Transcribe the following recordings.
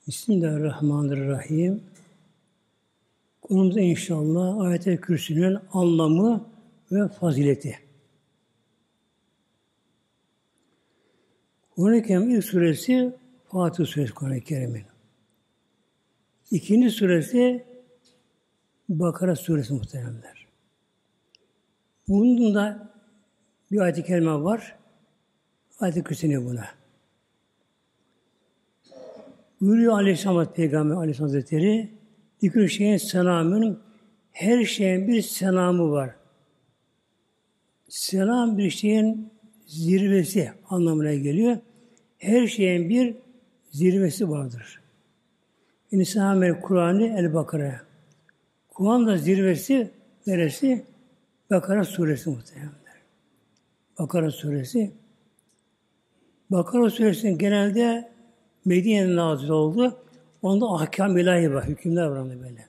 Bismillahirrahmanirrahim. Konumuz inşallah Ayet-i Kürsü'nün anlamı ve fazileti. Kur'an-ı Kerim'in ilk suresi Fatiha suresi Kur'an-ı Kerim'in. İkinci suresi Bakara suresi muhteremler. Bunun da bir ayet-i kerime var. Ayet-i Kürsü'nü buna. Buyuruyor Aleyhisselam Peygamber Aleyhisselam Hazretleri, "Dikür şeyin selamın, her şeyin bir selamı var." Selam bir şeyin zirvesi anlamına geliyor. Her şeyin bir zirvesi vardır. İnsan Kur'an-ı El-Bakara. Kur'an'da zirvesi neresi? Bakara suresi muhtemelen. Bakara suresi. Bakara suresinin genelde Medine'de nazil oldu. Onda ahkam ilahi var, hükümler var onda böyle.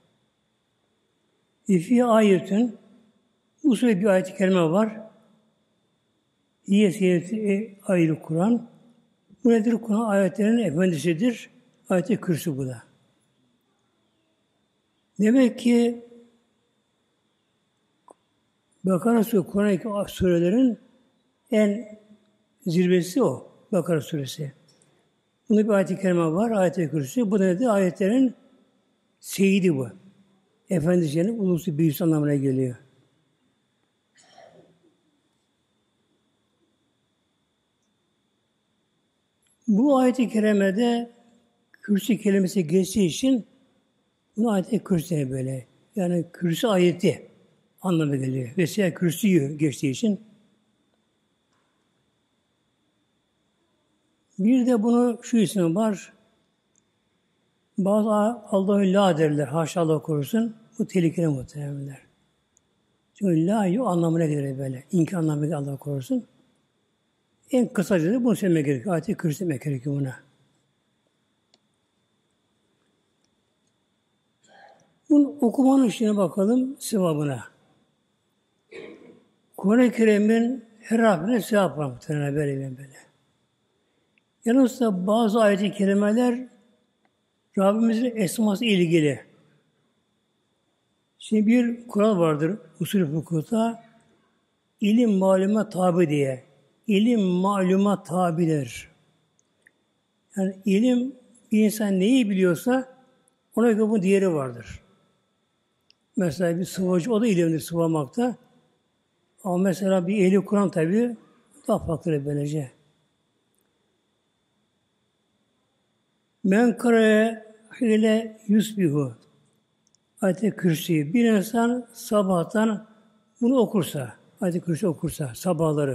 İfi ayetün, bu surede bir ayet-i kerime var. İye seyirti ayrı Kur'an. Bu nedir? Kur'an ayetlerinin efendisidir. Ayet-i Kürsü bu da. Demek ki Bakara suresi, Kur'an-ı surelerin en zirvesi o. Bakara suresi. Bunda bir ayet-i kerime var, ayet-i kürsü. Bu da nedir? Ayetlerin seyidi bu. Efendisi'nin ulusu büyüsü anlamına geliyor. Bu ayet-i kerimede kürsü kelimesi geçtiği için bunu ayet-i kürsü böyle. Yani kürsü ayeti anlamına geliyor. Vesaire kürsüyü geçtiği için. Bir de bunu şu isim var. Bazı Allah'ı la derler. Haşa Allah korusun. Bu tehlikeli muhtemelenler. Çünkü la yok anlamına gelir böyle. İnkar anlamına gelir Allah korusun. En kısaca da bunu söylemek gerekiyor. Ayet-i kürsülemek gerekiyor buna. Bunun okumanın işine bakalım sevabına. Kur'an-ı Kerim'in her harfine sevap var muhtemelen böyle. Yalnız da bazı ayet-i kerimeler Rabbimizin esması ilgili. Şimdi bir kural vardır usul-i fıkıhta. İlim maluma tabi diye. İlim maluma tabidir. Yani ilim bir insan neyi biliyorsa ona göre bunun diğeri vardır. Mesela bir sıvacı o da ilimdir sıvamakta. Ama mesela bir ehli Kur'an tabi daha farklı böylece. Men karaya ile yusbihu ayet-i kürsü. Bir insan sabahtan bunu okursa, ayet-i kürsü okursa sabahları.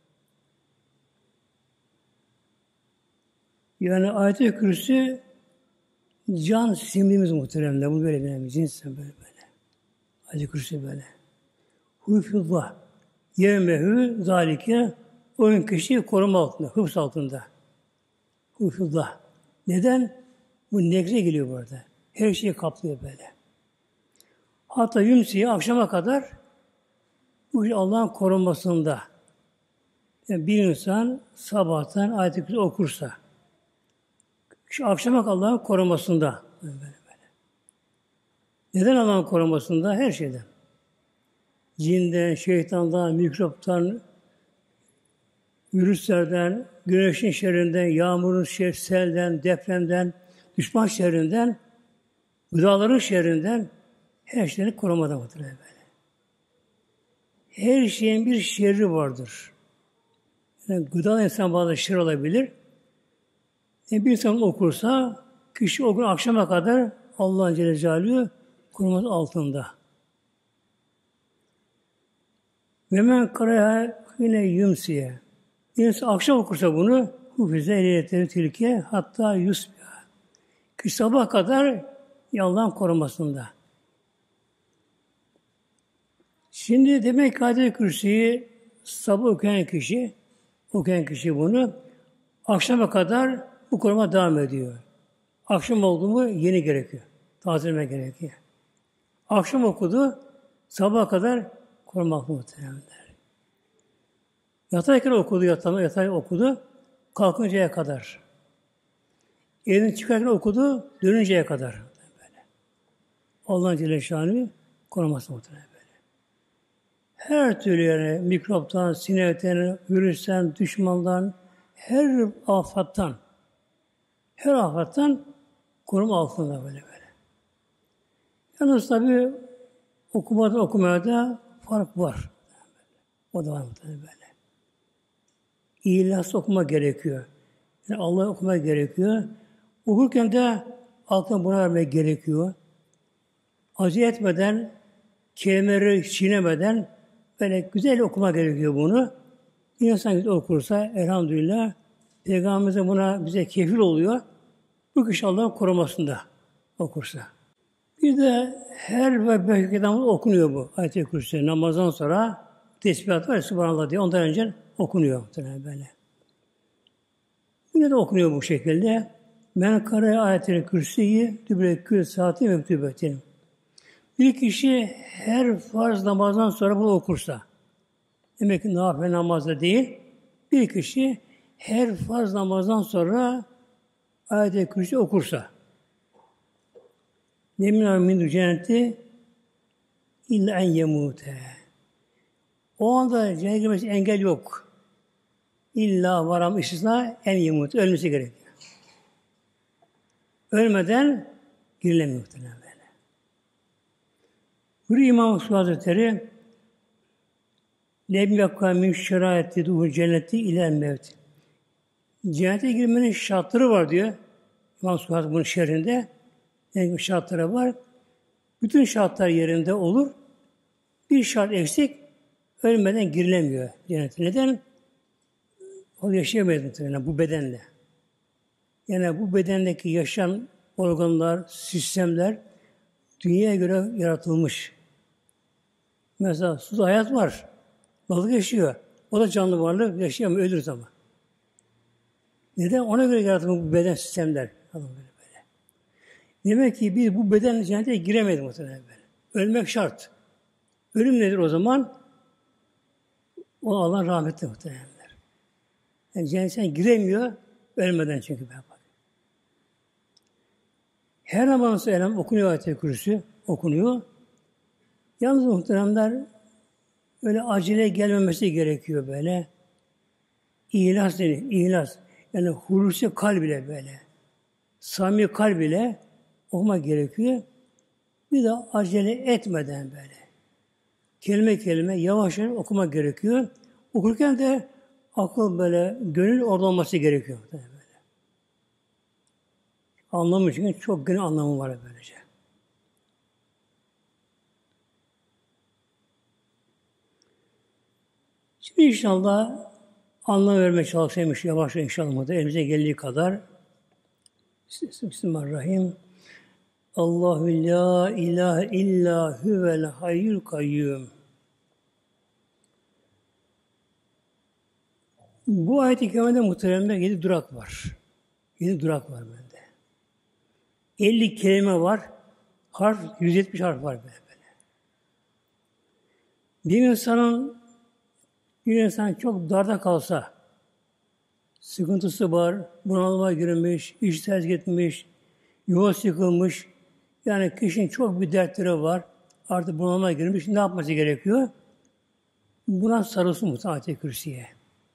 Yani ayet-i kürsü can simdiğimiz muhteremler. Bu böyle önemli. Cinsen böyle. Ayet-i kürsü böyle. Hufullah. Yevmehü zalike o gün kişi koruma altında, hıfz altında. Hufullah. Neden? Bu negze geliyor burada. Her şeyi kaplıyor böyle. Hatta yümsiye akşama kadar bu Allah'ın korunmasında. Yani bir insan sabahtan ayet-i kürsü okursa şu akşama kadar Allah'ın korunmasında. Böyle. Neden Allah'ın korunmasında? Her şeyden. Cinden, şeytandan, mikroptan, virüslerden, güneşin şerrinden, yağmurun selden, depremden, düşman şerrinden, gıdaların şerrinden her şeyden korumada vardır böyle. Her şeyin bir şerri vardır. Yani gıda insan bazı şer olabilir. Bir insan okursa kişi o gün akşama kadar Allah'ın Celle Celaluhu koruması altında. Ve men karaya yine yumsiye. İnsan akşam okursa bunu hufize ehliyetleri tilke hatta yusbiha. Ki sabah kadar Allah'ın korumasında. Şimdi demek ki Ayet-i Kürsü'yü sabah okuyan kişi bunu akşama kadar bu koruma devam ediyor. Akşam oldu mu yeni gerekiyor. Tazeleme gerekiyor. Akşam okudu, sabaha kadar korumak muhtemelenler. Yatarken okudu, yatay okudu, kalkıncaya kadar. Evden çıkarken okudu, dönünceye kadar. Böyle. Allah'ın Celle Şanı koruması muhtemelen böyle. Her türlü yani mikroptan, sinekten, virüsten, düşmandan, her afattan koruma altında böyle. Yalnız tabi okumaya da fark var. O da var muhtemelen böyle. İhlas okuma gerekiyor. Yani Allah'ı okuma gerekiyor. Okurken de aklına buna vermek gerekiyor. Acele etmeden, kelimeleri çiğnemeden böyle güzel okuma gerekiyor bunu. İnsan güzel okursa elhamdülillah Peygamberimiz de buna bize kefil oluyor. Bu kişi Allah'ın korumasında okursa. Bir de her ve beş kitabımız okunuyor bu. Ayet-i Kürsi namazdan sonra tesbihat var ya Subhanallah diye. Ondan önce okunuyor böyle. Yine de okunuyor bu şekilde. Men kare ayet-i Kürsi'yi dübrekü saati mektubetin. Bir kişi her farz namazdan sonra bunu okursa, demek ki nafile namazda değil, bir kişi her farz namazdan sonra ayet-i Kürsi okursa, Nemin min cenneti illa en yemute. O anda cennete girmesi engel yok. İlla varam istisna en yemute. Ölmesi gerekiyor. Ölmeden girilemiyor muhtemelen böyle. Buyuruyor İmam Musa Hazretleri Lem yakka min şeraati duhul cenneti ilen mevt. Cennete girmenin şartları var diyor. İmam Musa Hazretleri bunun şerhinde. Yani şartları var. Bütün şartlar yerinde olur. Bir şart eksik, ölmeden girilemiyor cennete. Neden? O yaşayamayız muhtemelen bu bedenle. Yani bu bedendeki yaşayan organlar, sistemler dünyaya göre yaratılmış. Mesela suda hayat var. Balık yaşıyor. O da canlı varlık yaşayamıyor, ölür ama. Neden? Ona göre yaratılmış bu beden sistemler. Demek ki biz bu bedenle cennete giremedik muhtemelen böyle. Ölmek şart. Ölüm nedir o zaman? O Allah'ın rahmeti muhtemelen. Yani cennete giremiyor, ölmeden çünkü. Her namazın sonra okunuyor ayet-i Kürsi, okunuyor. Yalnız muhteremler öyle acele gelmemesi gerekiyor böyle. İhlas denir, ihlas. Yani hulusi kalb ile böyle. Samimi kalb ile okumak gerekiyor. Bir de acele etmeden böyle. Kelime kelime yavaş yavaş okumak gerekiyor. Okurken de akıl böyle, gönül orada olması gerekiyor. Böyle. Anlamı için çok gönül anlamı var böylece. Şimdi inşallah anlam vermeye çalışaymış yavaş inşallah da elimize geldiği kadar. Bismillahirrahmanirrahim. Allahu la ilahe illa huvel hayyul kayyum. Bu ayet-i kerimede muhteremler 7 durak var. 7 durak var bende. 50 kelime var. Harf, 170 harf var böyle. Bir insan çok darda kalsa, sıkıntısı var, bunalıma girmiş, iş terk etmiş, yuvası yıkılmış, yani kişinin çok bir dertleri var, artık bunalıma girmiş, ne yapması gerekiyor? Buna sarılsın bu ayet-i Kürsi'ye.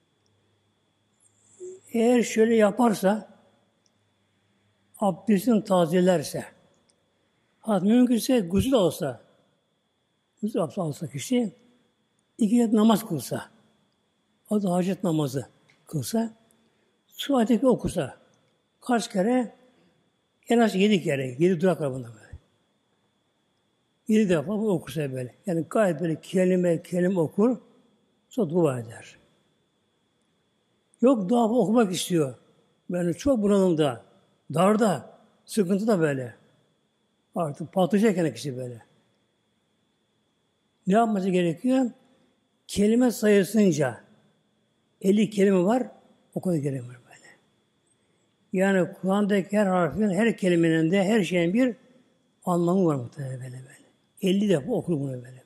Eğer şöyle yaparsa, abdestini tazelerse, mümkünse gusül alsa, gusül abdest alsa kişi, 2 rekat namaz kılsa, o da hacet namazı kılsa, su ayeti okusa, kaç kere? En az 7 kere, 7 durak var bunda böyle. 7 defa bu okursa böyle. Yani gayet böyle kelime okur, sonra dua eder. Yok dua okumak istiyor. Yani çok bunalımda, darda, sıkıntıda böyle. Artık patlayacak kişi böyle. Ne yapması gerekiyor? Kelime sayısınca 50 kelime var, o kadar kelime var böyle. Yani Kur'an'daki her harfin, her kelimenin de her şeyin bir anlamı var muhtemelen böyle. 50 defa okur bunu böyle.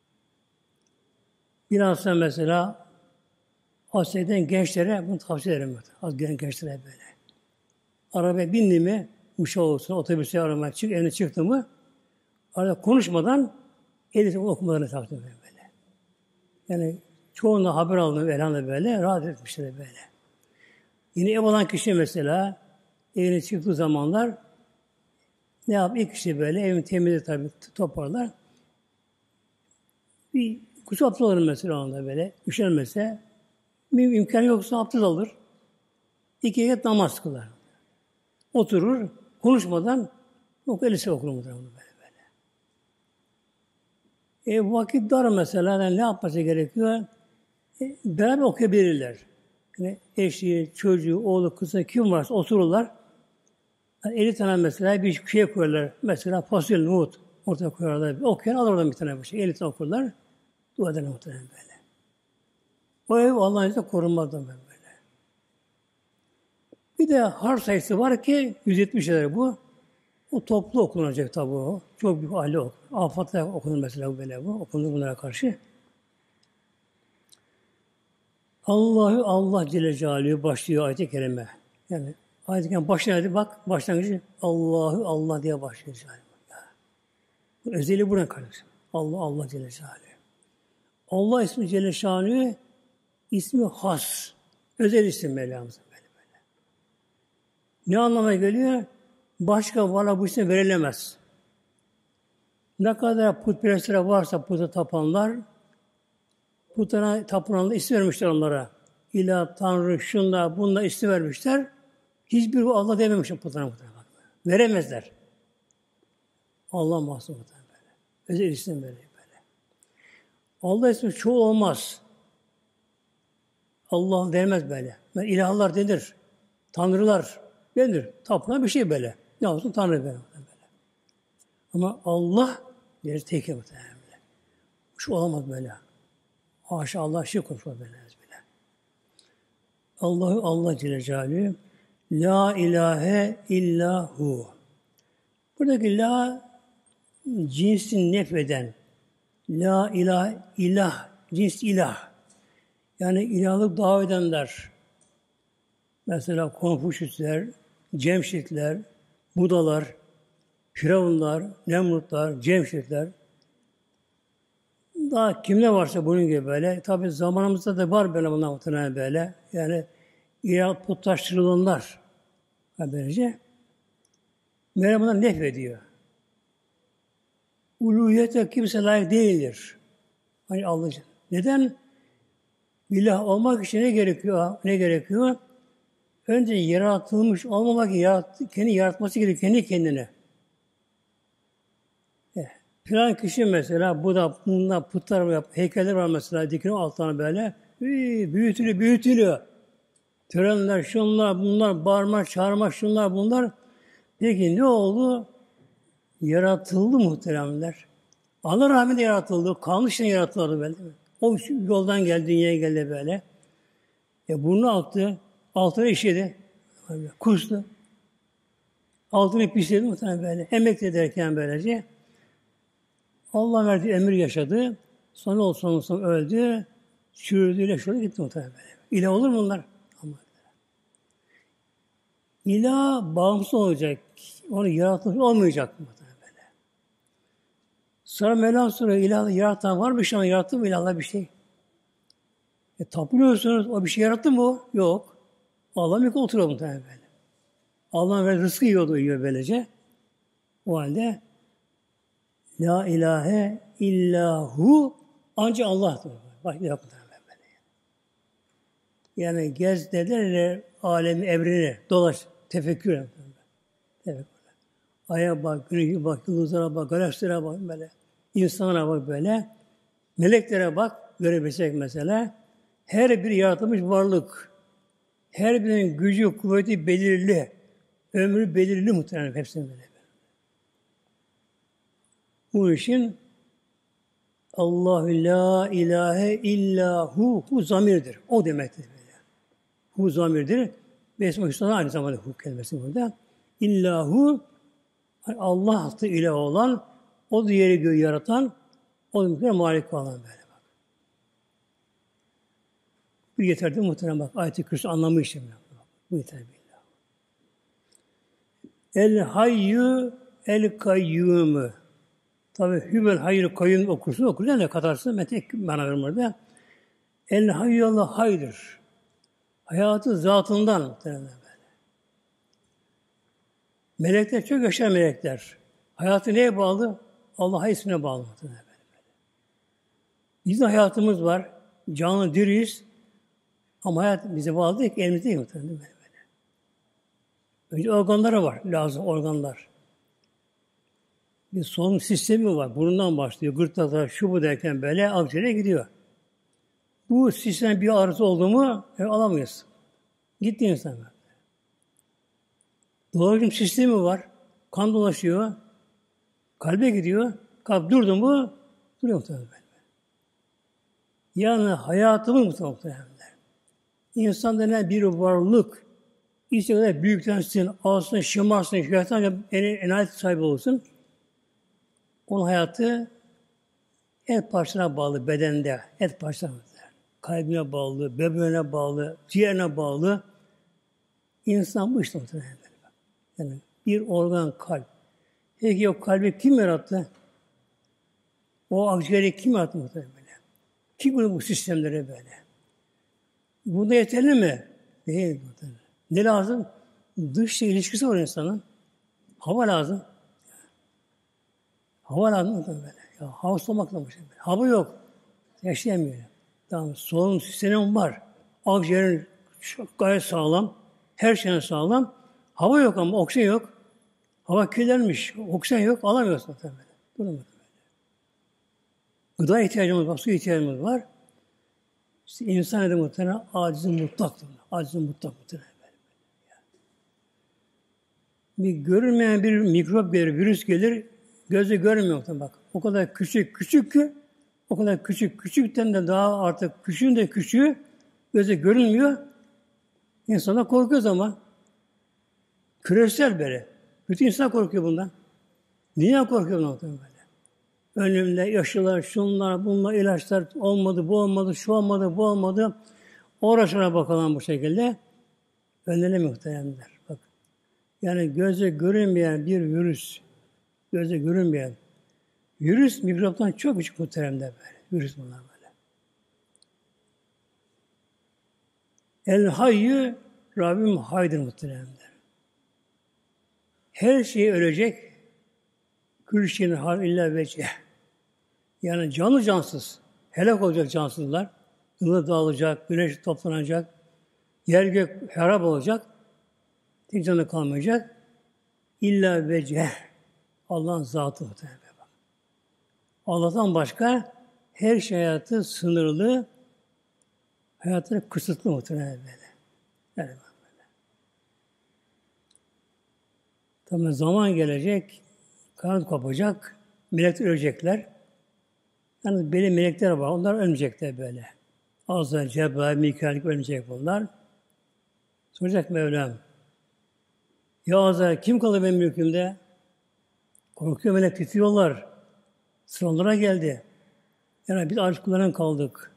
Biraz sonra mesela Asya'dan gençlere bunu tavsiye ederim. Az gelen gençlere böyle. arabaya bindi mi, uçağı olsun, otobüse aramaya çık, evine çıktı mı, arada konuşmadan elini okumalarını takdim böyle. Yani çoğunla haber aldım elhamdülillah böyle, rahat etmişler böyle. Yine ev olan kişi mesela, evine çıktığı zamanlar ne yap? İlk kişi böyle, evin temizi tabii toparlar. Bir kutu abdest alır mesela onda böyle, üşenmese, bir imkanı yoksa abdest alır. 2 rekat namaz kılar. Oturur, konuşmadan elise okur muhtemelen böyle. Vakit dar mesela, yani ne yapması gerekiyor? Beraber okuyabilirler. Yani eşi, çocuğu, oğlu, kızı kim varsa otururlar. Yani 50 tane mesela bir şey koyarlar. Mesela fasulye, nohut ortaya koyarlar. Okuyan alır oradan bir tane bir şey. 50 tane okurlar. Dua ederler muhtemelen böyle. O ev Allah'ın izniyle korunmazdan böyle. Bir de harf sayısı var ki 170 lira bu. O toplu okunacak tabi o. Çok büyük aile okunur. Afat'ta okunur mesela bu böyle bu. Okunur bunlara karşı. Allah Celle Celaluhu başlıyor ayet-i kerime. Yani ayet-i kerime başlıyor bak başlangıcı Allah diye başlıyor. Özelliği buna karşı. Allah Celle Celaluhu. Allah ismi Celle Şanuhu ismi has. Özel isim Mevlamızın böyle. Ne anlama geliyor? Başka varlığa bu isim verilemez. Ne kadar putperestler varsa puta tapanlar, putana tapınanlar isim vermişler onlara. İlah, Tanrı, şunlar, bunlar isim vermişler. Hiçbir Allah dememişler putana. Veremezler. Allah mahsus böyle. Özel isim böyle. Allah ismi çoğu olmaz. Allah denmez böyle. Yani ilahlar denir. Tanrılar denir. Tapınan bir şey böyle. Ne olsun Tanrı böyle. Ama Allah deriz tek muhtemelen böyle. Şu olamaz böyle. Haşa Allah şirk konuşmaz böyle. Allah Celle Celaluhu La ilahe illahu. Buradaki la cinsin nefeden. La ilah, cins ilah. Yani ilahlık davet edenler. Mesela Konfüçyüsler, Cemşitler, Budalar, Firavunlar, Nemrutlar, Cemşitler. Daha kimler varsa bunun gibi böyle. Tabi zamanımızda da var böyle bunlar muhtemelen böyle. Yani ilah putlaştırılanlar. Böylece. Meryem bundan nefrediyor. Uluhiyete kimse layık değildir. Hani Allah. Neden? İlah olmak için ne gerekiyor? Ne gerekiyor? Önce yaratılmış olmamak için kendi yaratması gerekiyor. Kendi kendine. Filan kişi mesela bundan putlar var, heykeller var mesela dikiliyor altına böyle. Büyütülüyor. Törenler, şunlar, bunlar, bağırma, çağırma, şunlar, bunlar. Peki ne oldu? Yaratıldı muhteremler. Allah rahmetiyle yaratıldı. Kalmışken yaratıldı böyle. O yoldan geldi, dünyaya geldi böyle. Burnu aktı, altına işedi. Kustu. Altını pisledi muhtemelen böyle. Emekli ederken böylece. Allah verdiği emir yaşadı. Sonra olsun öldü. Çürüdüyle şöyle gitti muhtemelen böyle. İlah olur mu bunlar? İlah bağımsız olacak. Onu yaratmış olmayacak muhtemelen böyle. Sonra Mevlam soruyor, ilahı yaratan var mı? Şu an yarattı mı ilahla bir şey? Tapınıyorsunuz, o bir şey yarattı mı o? Yok. Allah mülkü oturuyor muhtemelen böyle. Allah'ın verdiği rızkı yiyor böylece. O halde La ilahe illahu ancak Allah'tır. Bak yaptılar böyle. Yani gez dediler alemi evreni dolaş tefekkür et. Aya bak, güneşe bak, yıldızlara bak, galaksilere bak böyle. İnsanlara bak böyle. Meleklere bak, görebilsek mesela. Her bir yaratılmış varlık. Her birinin gücü, kuvveti belirli. Ömrü belirli muhtemelen hepsinin böyle. Bu işin Allahu la ilahe illahu hu zamirdir. O demektir böyle. Hu zamirdir. Ve ismi Hüsna'da aynı zamanda hu kelimesi burada. İllahu Allah'tı ilah olan, o da yeri göğü yaratan, o da mülküne malik olan böyle bak. Bu yeterli muhtemelen bak. Ayet-i Kürsü anlamı için. Bu yeterli billah. El hayyu el kayyumu. Tabi hüvel hayyul kayyum okursun ne katarsın metek manarım orada. El hayyu Allah haydır. Hayatı zatından böyle. Melekler çok yaşayan melekler. Hayatı neye bağlı? Allah'a ismine bağlı. Bizim hayatımız var. Canlı diriyiz. Ama hayat bize bağlı değil ki. Elimizde değil muhtemelen. Önce organlara var. Lazım organlar. Bir solunum sistemi var. Burundan başlıyor. Gırtlakta şu bu derken böyle akciğere gidiyor. Bu sistem bir arıza oldu mu alamayız. Gitti insan. Dolaşım sistemi var. Kan dolaşıyor. Kalbe gidiyor. Kalp durdu mu duruyor muhtemelen. Yani hayatımız muhtemelen. İnsan denen bir varlık İstediği kadar büyüklensin, alsın, şımarsın, şeytan enayet sahibi olsun. Onun hayatı et parçasına bağlı bedende, et parçasına kalbine bağlı, böbreğine bağlı, ciğerine bağlı. İnsan bu işte muhtemelen. Yani bir organ kalp. Peki o kalbi kim yarattı? O akciğeri kim yarattı muhtemelen? Kim bu sistemlere böyle? Bunda yeterli mi? Değil muhtemelen. Ne lazım? Dışla ilişkisi var insanın. Hava lazım. Hava lazım böyle. Ya, hava solumak lazım. Hava yok. Yaşayamıyor. Tamam. Solunum sistemi var. Akciğerin gayet sağlam. Her şeyin sağlam. Hava yok ama oksijen yok. Hava kirlenmiş. Oksijen yok. Alamıyorsun tabii. Durmadı böyle. Gıda ihtiyacımız var. Su ihtiyacımız var. İşte insan edin muhtemelen aciz-i mutlaktır. Aciz-i mutlak muhtemelen. Bir görünmeyen bir mikrop gelir, virüs gelir, gözle görmüyor muhtemelen bak. O kadar küçük ki, o kadar küçükten de daha artık küçüğün de küçüğü gözle görünmüyor. İnsanlar korkuyor ama. Küresel böyle. Bütün insan korkuyor bundan. Niye korkuyor bundan böyle? Önümde yaşlılar, şunlar, bunlar, ilaçlar olmadı, bu olmadı, şu olmadı, bu olmadı. Uğraşana bakalım bu şekilde. Önlerine muhteremler. Bak. Yani gözle görünmeyen bir virüs, gözle görünmeyen virüs mikroptan çok küçük muhteremler böyle. Virüs bunlar böyle. El hayyü Rabbim haydır muhteremler. Her şey ölecek. Kül şeyin hal illa vecih. Yani canlı cansız. Helak olacak cansızlar. Yılı dağılacak, güneş toplanacak. Yer gök harap olacak. Tek canı kalmayacak. İlla vecih. Allah'ın zatı muhtemelen. Allah'tan başka her şey hayatı sınırlı, hayatı kısıtlı muhtemelen böyle. Yani böyle. Tabii zaman gelecek, kanat kopacak, melekler ölecekler. Yani belli melekler var, onlar ölmeyecekler böyle. Azrail, Cebrail, Mikail ölmeyecek bunlar. Soracak Mevlam. Ya Azrail kim kalır benim mülkümde? Korkuyor melek titriyorlar. Sıra onlara geldi. Yani biz arş kullanan kaldık.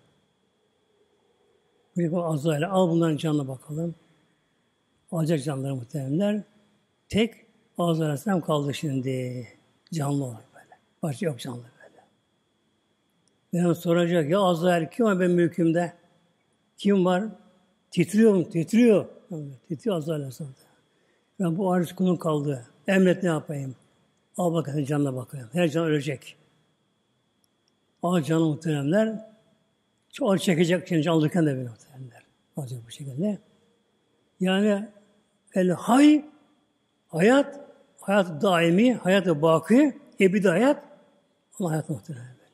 Azrail'e al bunların canına bakalım. Alacak canları muhtemelenler. Tek Azrail Aleyhisselam kaldı şimdi. Canlı olarak böyle. Başka yok canlı böyle. Ben soracak ya Azrail kim var benim mülkümde? Kim var? Titriyor mu? Titriyor. Titriyor Azrail Aleyhisselam. Ben bu arş kulun kaldı. Emret ne yapayım? Al bakalım canına bakayım. Her can ölecek. Al canı muhteremler. Çok çekecek şimdi alırken de böyle muhteremler. Alacak bu şekilde. Yani el hay hayat daimi, hayat baki, ebedi hayat ama hayat muhterem böyle.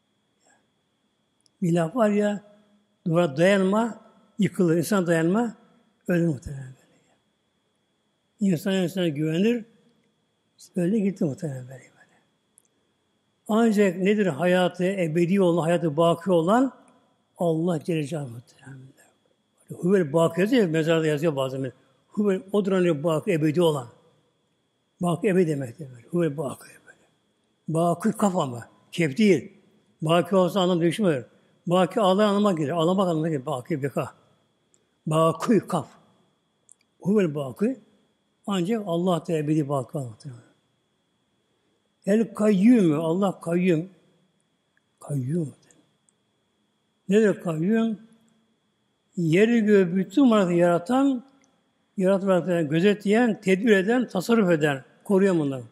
Bir laf var ya duvara dayanma, yıkılır. İnsan dayanma, ölür muhterem böyle. İnsan insana güvenir, öyle gitti muhterem böyle. Ancak nedir hayatı ebedi olan, hayatı baki olan Allah Celle Celaluhu muhteremler. Huvel baki yazıyor, mezarda yazıyor bazen. Huvel odur hani baki ebedi olan. Baki ebedi demektir böyle. Huvel baki böyle. Baki kaf ama. Kef değil. Baki olsa anlam değişmiyor. Baki ağlar anlamak gelir. Ağlamak anlamak gelir. Baki beka. Baki kaf. Huvel baki. Ancak Allah da ebedi baki muhtemelen. El kayyum, Allah kayyum. Kayyum. Nedir kayyum? Yeri göğü bütün varlıkları yaratan, yaratılanları gözetleyen, tedbir eden, tasarruf eden, koruyan bunlar.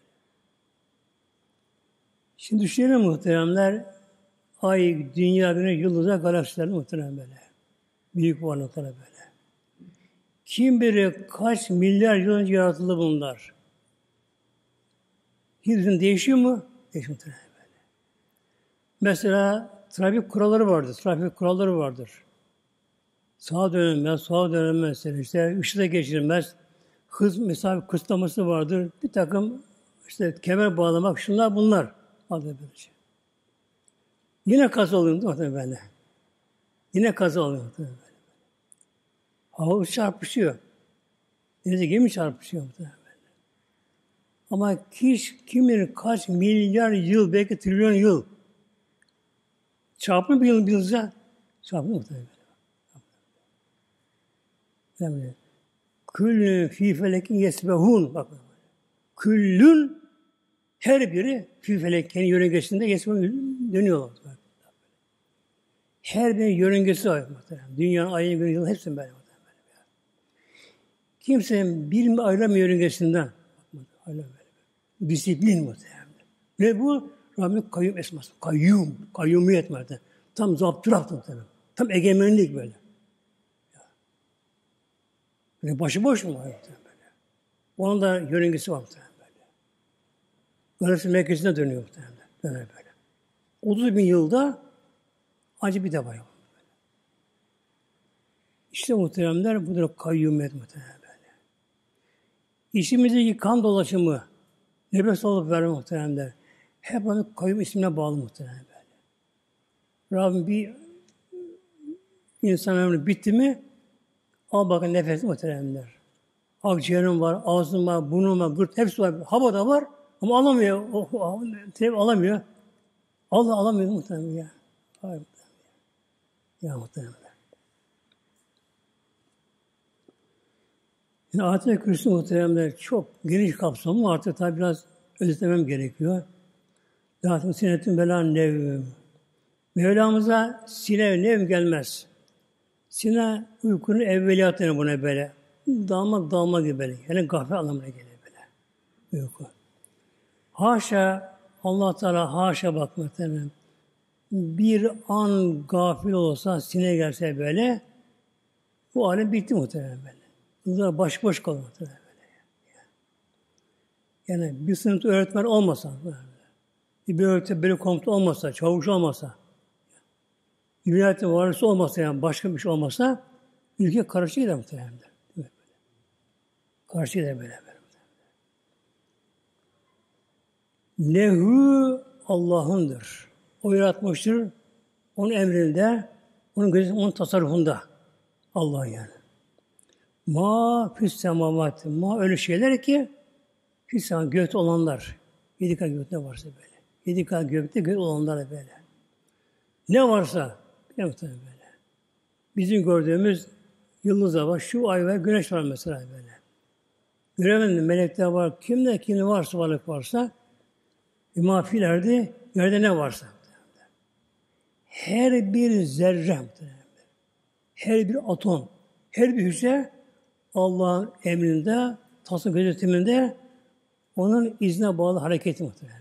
Şimdi düşünelim muhteremler, ay, dünya, güneş, yıldızlar, galaksiler muhterem böyle. Büyük varlıklar böyle. Kim bilir kaç milyar yıl önce yaratıldı bunlar. Hepsinin değişiyor mu? Değişiyor muhterem böyle. Mesela trafik kuralları vardır. Trafik kuralları vardır. Sağa dönülmez, sola dönülmez. İşte ışıkta geçirilmez. Hız mesafe kısıtlaması vardır. Bir takım işte kemer bağlamak, şunlar bunlar. Adı böylece. Yine kaza oluyor muhtemelen böyle. Yine kaza oluyor muhtemelen böyle. Hava çarpışıyor. Denize gemi çarpışıyor muhtemelen böyle. Ama kim bilir kaç milyar yıl, belki trilyon yıl çarpma bir yıldıza çarpma muhtemelen böyle. Küllün fî felekin yesbehûn. Bak. Küllün her biri fî felekin yörüngesinde yesbehûn dönüyorlar. Her bir yörüngesi var. Dünyanın, ayın, günün, yılın hepsinin böyle. Kimsenin birini ayıramıyor yörüngesinden. Disiplin muhtemelen. Ve bu Rabbim kayyum esması. Kayyum. Kayyumiyet muhtemelen. Tam zapturapt muhtemelen. Tam egemenlik böyle. Böyle başıboş mu var muhtemelen böyle. Onun da yörüngesi var muhtemelen böyle. Galaksi merkezine dönüyor muhtemelen. Döner böyle. 30 bin yılda acı bir de var. İşte muhteremler budur kayyumiyet muhtemelen böyle. İçimizdeki kan dolaşımı, nefes alıp verme muhteremler. Hep onun kayyum ismine bağlı muhtemelen böyle. Rabbim bir insan ömrü bitti mi al bakın nefes muhteremler. Akciğerim var, ağzım var, burnum var, gırt hepsi var. Hava da var ama alamıyor. Alamıyor. Allah alamıyor muhterem ya. Hayır muhterem ya. Ya muhterem. Yani Ayet-i Kürsi muhteremler çok geniş kapsamlı. Artık tabi biraz özetlemem gerekiyor. Zaten sinetin bela nevm. Mevlamıza sine nevm gelmez. Sine uykunun evveliyatını buna böyle. Dalma gibi böyle. Yani gaflet anlamına geliyor böyle. Uyku. Haşa Allah Teala haşa bak muhterem. Bir an gafil olsa sine gelse böyle bu alem bitti muhterem böyle. Bunlar başıboş kalır muhtemelen böyle. Yani bir sınıfta öğretmen olmasa, bir öğretmen böyle komutan olmasa, çavuş olmasa, vilayetin varisi olmasa yani başka bir şey olmasa ülke karışık gider muhtemelen. Karışık gider böyle. Lehu Allah'ındır. O yaratmıştır. Onun emrinde, onun tasarrufunda. Allah yani. Ma füs semavat. Ma öyle şeyler ki füs semavat gökte olanlar. 7 kat gökte varsa böyle. 7 kat gökte gök olanlar böyle. Ne varsa böyle. Bizim gördüğümüz yıldızlar var. Şu ay var, güneş var mesela böyle. Göremedim melekler var. Kimde varsa varlık varsa mafilerde yerde ne varsa. Her bir zerre, her bir atom, her bir hücre Allah'ın emrinde, tasarruf gözetiminde onun iznine bağlı hareketi muhtemelen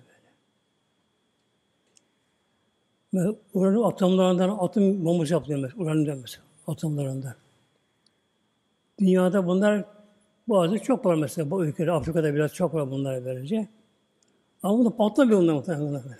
böyle. Uranüs atomlarından atom bombası yapılıyor mesela. Uranüs'den mesela. Atomlarından. Dünyada bunlar bazı çok var mesela. Bu ülkede, Afrika'da biraz çok var bunlara böylece. Ama bu da patlamıyor onlar muhtemelen böyle.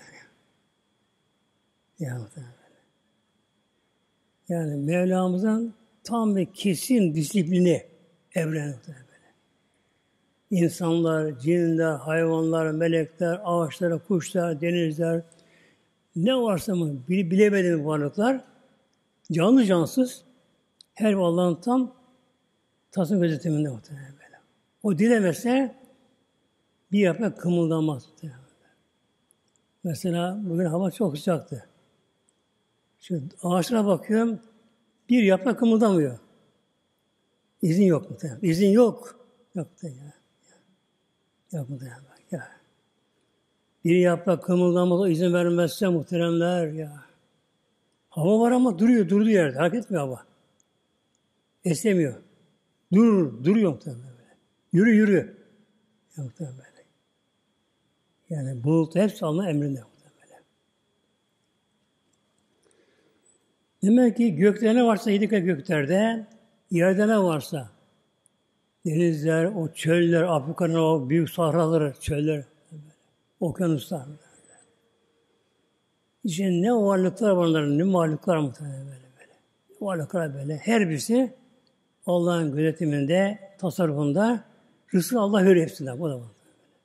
Yani muhtemelen böyle. Yani Mevlamızın tam ve kesin disiplini evren muhtemelen böyle. İnsanlar, cinler, hayvanlar, melekler, ağaçlar, kuşlar, denizler, ne varsa mı bilemediğimiz varlıklar, canlı cansız, her Allah'ın tam tasarruf gözetiminde muhtemelen böyle. O dilemese bir yaprak kımıldamaz muhtemelen. Mesela bugün hava çok sıcaktı. Şu ağaçlara bakıyorum, bir yaprak kımıldamıyor. İzin yok muhtemelen. İzin yok. Yok da ya. Yok muhteremler ya. Bir yaprak kımıldamada izin vermezse muhteremler ya. Hava var ama durduğu yerde. Hareket etmiyor hava. Esemiyor. Duruyor muhtemelen böyle. Yürü. Ya muhtemelen böyle. Yani bulut hepsi Allah'ın emrinde muhtemelen. Demek ki gökte ne varsa yedi kat göklerde, yerde ne varsa, denizler, o çöller, Afrika'nın o büyük sahraları, çöller, okyanuslar. İşte ne varlıklar var onların, ne varlıklar muhtemelen böyle. Ne varlıklar böyle. Her birisi Allah'ın gözetiminde, tasarrufunda, rızkı Allah veriyor hepsinden. Bu da var.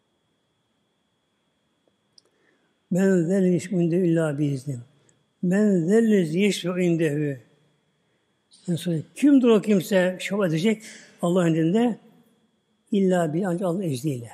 Men zellezi yeşfe'u indehu illa biiznih. Men zellezi yeşfe'u indehu. Kimdir o kimse şefaat edecek Allah'ın indinde? İlla bir ancak Allah'ın izniyle.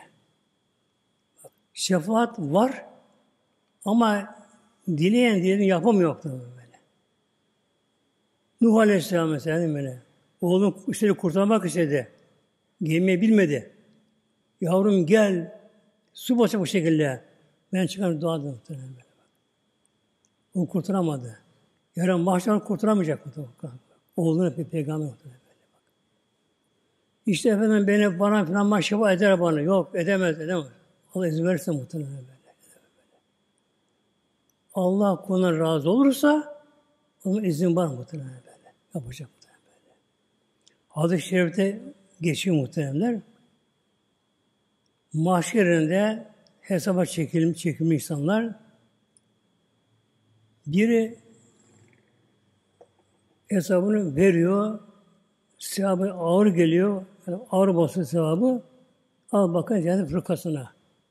Şefaat var ama dileyen yapamıyor böyle. Nuh Aleyhisselam mesela böyle. Oğlum işleri kurtarmak istedi. Gemiyi bilmedi. Yavrum gel. Su basacak bu şekilde. Ben çıkarım dua edin muhtemelen böyle. Onu kurtaramadı. Yarın mahşer kurtaramayacak muhtemelen. Oğlunu bir peygamber muhtemelen böyle. İşte efendim bana falan maşşaba eder bana. Yok edemez. Allah izin verirse muhtemelen böyle. Allah kuluna razı olursa onun izin var muhtemelen böyle. Yapacak muhtemelen böyle. Hadis-i Şerif'te geçiyor muhteremler. Mahşerinde hesaba çekilmiş insanlar biri hesabını veriyor, sevabı ağır geliyor, yani ağır basıyor sevabı, al bakın cennet fırkasına.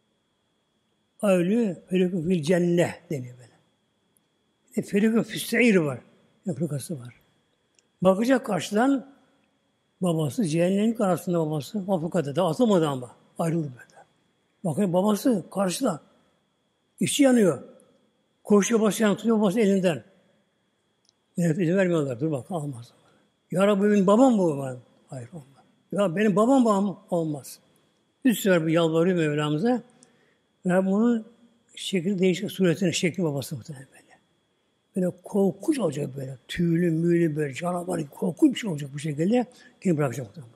Öyle ferikun fil cennet deniyor böyle. Ferikun füsse'ir var, fırkası var. Bakacak karşıdan babası, cehennemin arasında babası, Afrika'da da atılmadı ama, ayrıldı böyle. Bakın babası karşıda, içi yanıyor. Koşuyor başlayan tutuyor babası elinden. Evet, izin vermiyorlar. Dur bak almaz. Ya Rabbi benim babam bu. Hayır olmaz. Ya benim babam olmaz. Üç sefer bir yalvarıyor Mevlamıza. Ve bunun şekli değişik suretinin şekli babası muhtemelen böyle. Böyle korkunç olacak böyle. Tüylü, müylü böyle canavar korkunç bir şey olacak bu şekilde. Kim bırakacak muhtemelen.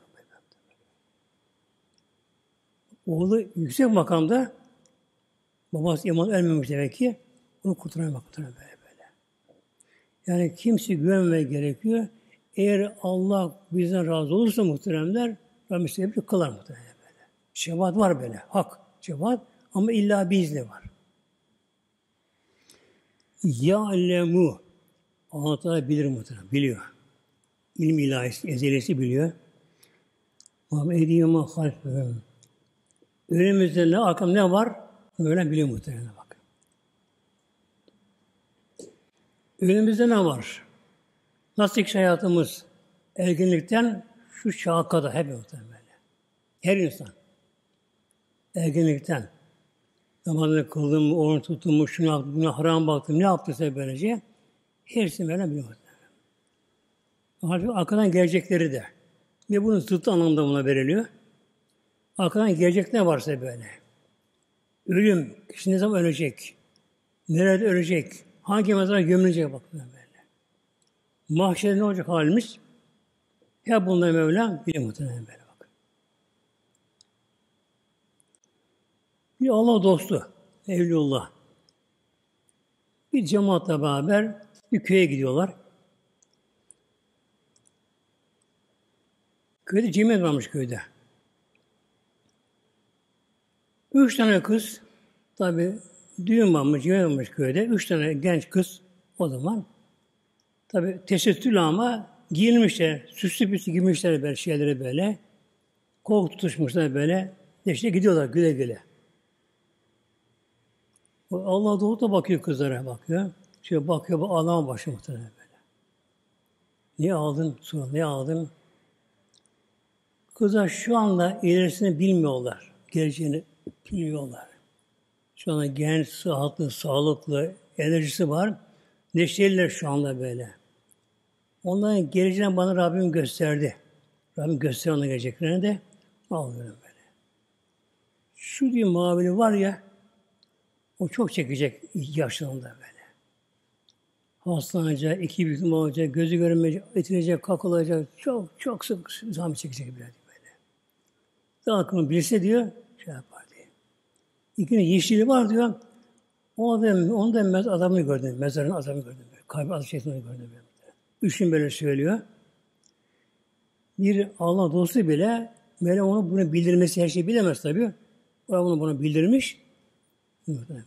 Oğlu yüksek makamda babası iman ölmemiş demek ki onu kurtaramak muhtemelen böyle. Yani kimse güvenmeye gerekiyor. Eğer Allah bizden razı olursa muhteremler, Rabbim size kılar muhteremler böyle. Şefaat var böyle, hak, şefaat ama illa bir izni var. Ya'lemu Allah Teala bilir muhterem, biliyor. İlm ilahisi, ezelisi biliyor. Ama ediyema halfehum. Önümüzde ne, arkamda ne var? Öyle biliyor muhterem bak. Önümüzde ne var? Nasıl ki hayatımız ergenlikten şu çağa kadar hep muhtemelen böyle. Her insan ergenlikten namazını kıldım mı, oruç tuttum mu, şunu yaptım, buna haram baktım, ne yaptıysa böylece hepsini böyle biliyor. Halbuki arkadan gelecekleri de ve bunun zıttı anlamda buna veriliyor. Arkadan gelecek ne varsa böyle. Ölüm, kişi ne zaman ölecek? Nerede ölecek? Hangi mezara gömülecek bakın böyle. Mahşerde ne olacak halimiz? Ya bunları Mevlam bilir muhtemelen böyle bak. Bir Allah dostu, Evliullah. Bir cemaatle beraber bir köye gidiyorlar. Köyde cemiyet varmış köyde. 3 tane kız, tabi düğün varmış, cemiyet varmış köyde. 3 tane genç kız o zaman. Tabi tesettürlü ama giyinmişler, süslü püslü giymişler böyle şeyleri böyle. Kol tutuşmuşlar böyle. İşte gidiyorlar güle güle. Allah doğru da bakıyor kızlara bakıyor. Şöyle bakıyor bu ağlama başlıyor muhtemelen böyle. Niye aldın? Sonra niye aldın? Kızlar şu anda ilerisini bilmiyorlar. Geleceğini bilmiyorlar. Şu anda genç, sıhhatli, sağlıklı, enerjisi var. Neşeliler şu anda böyle. Onların geleceğini bana Rabbim gösterdi. Rabbim gösterdi onların geleceklerini de. Alıyorum böyle. Şu diyor mavili var ya, o çok çekecek yaşlarında böyle. Hastalanacak, iki büklüm olacak, gözü görmeyecek, etilecek, kakılacak, çok çok sık zahmet çekecek böyle. Daha akıllı bilse diyor, şey yapar diye. İkinin yeşili var diyor, onu da adamı gördüm, mezarın adamı gördüm. Kalbi adı şeytanı gördüm. Üç gün böyle söylüyor. Bir Allah dostu bile, Mevlam onu bunu bildirmesi, her şeyi bilemez tabii. O bunu bana bildirmiş. Böyle.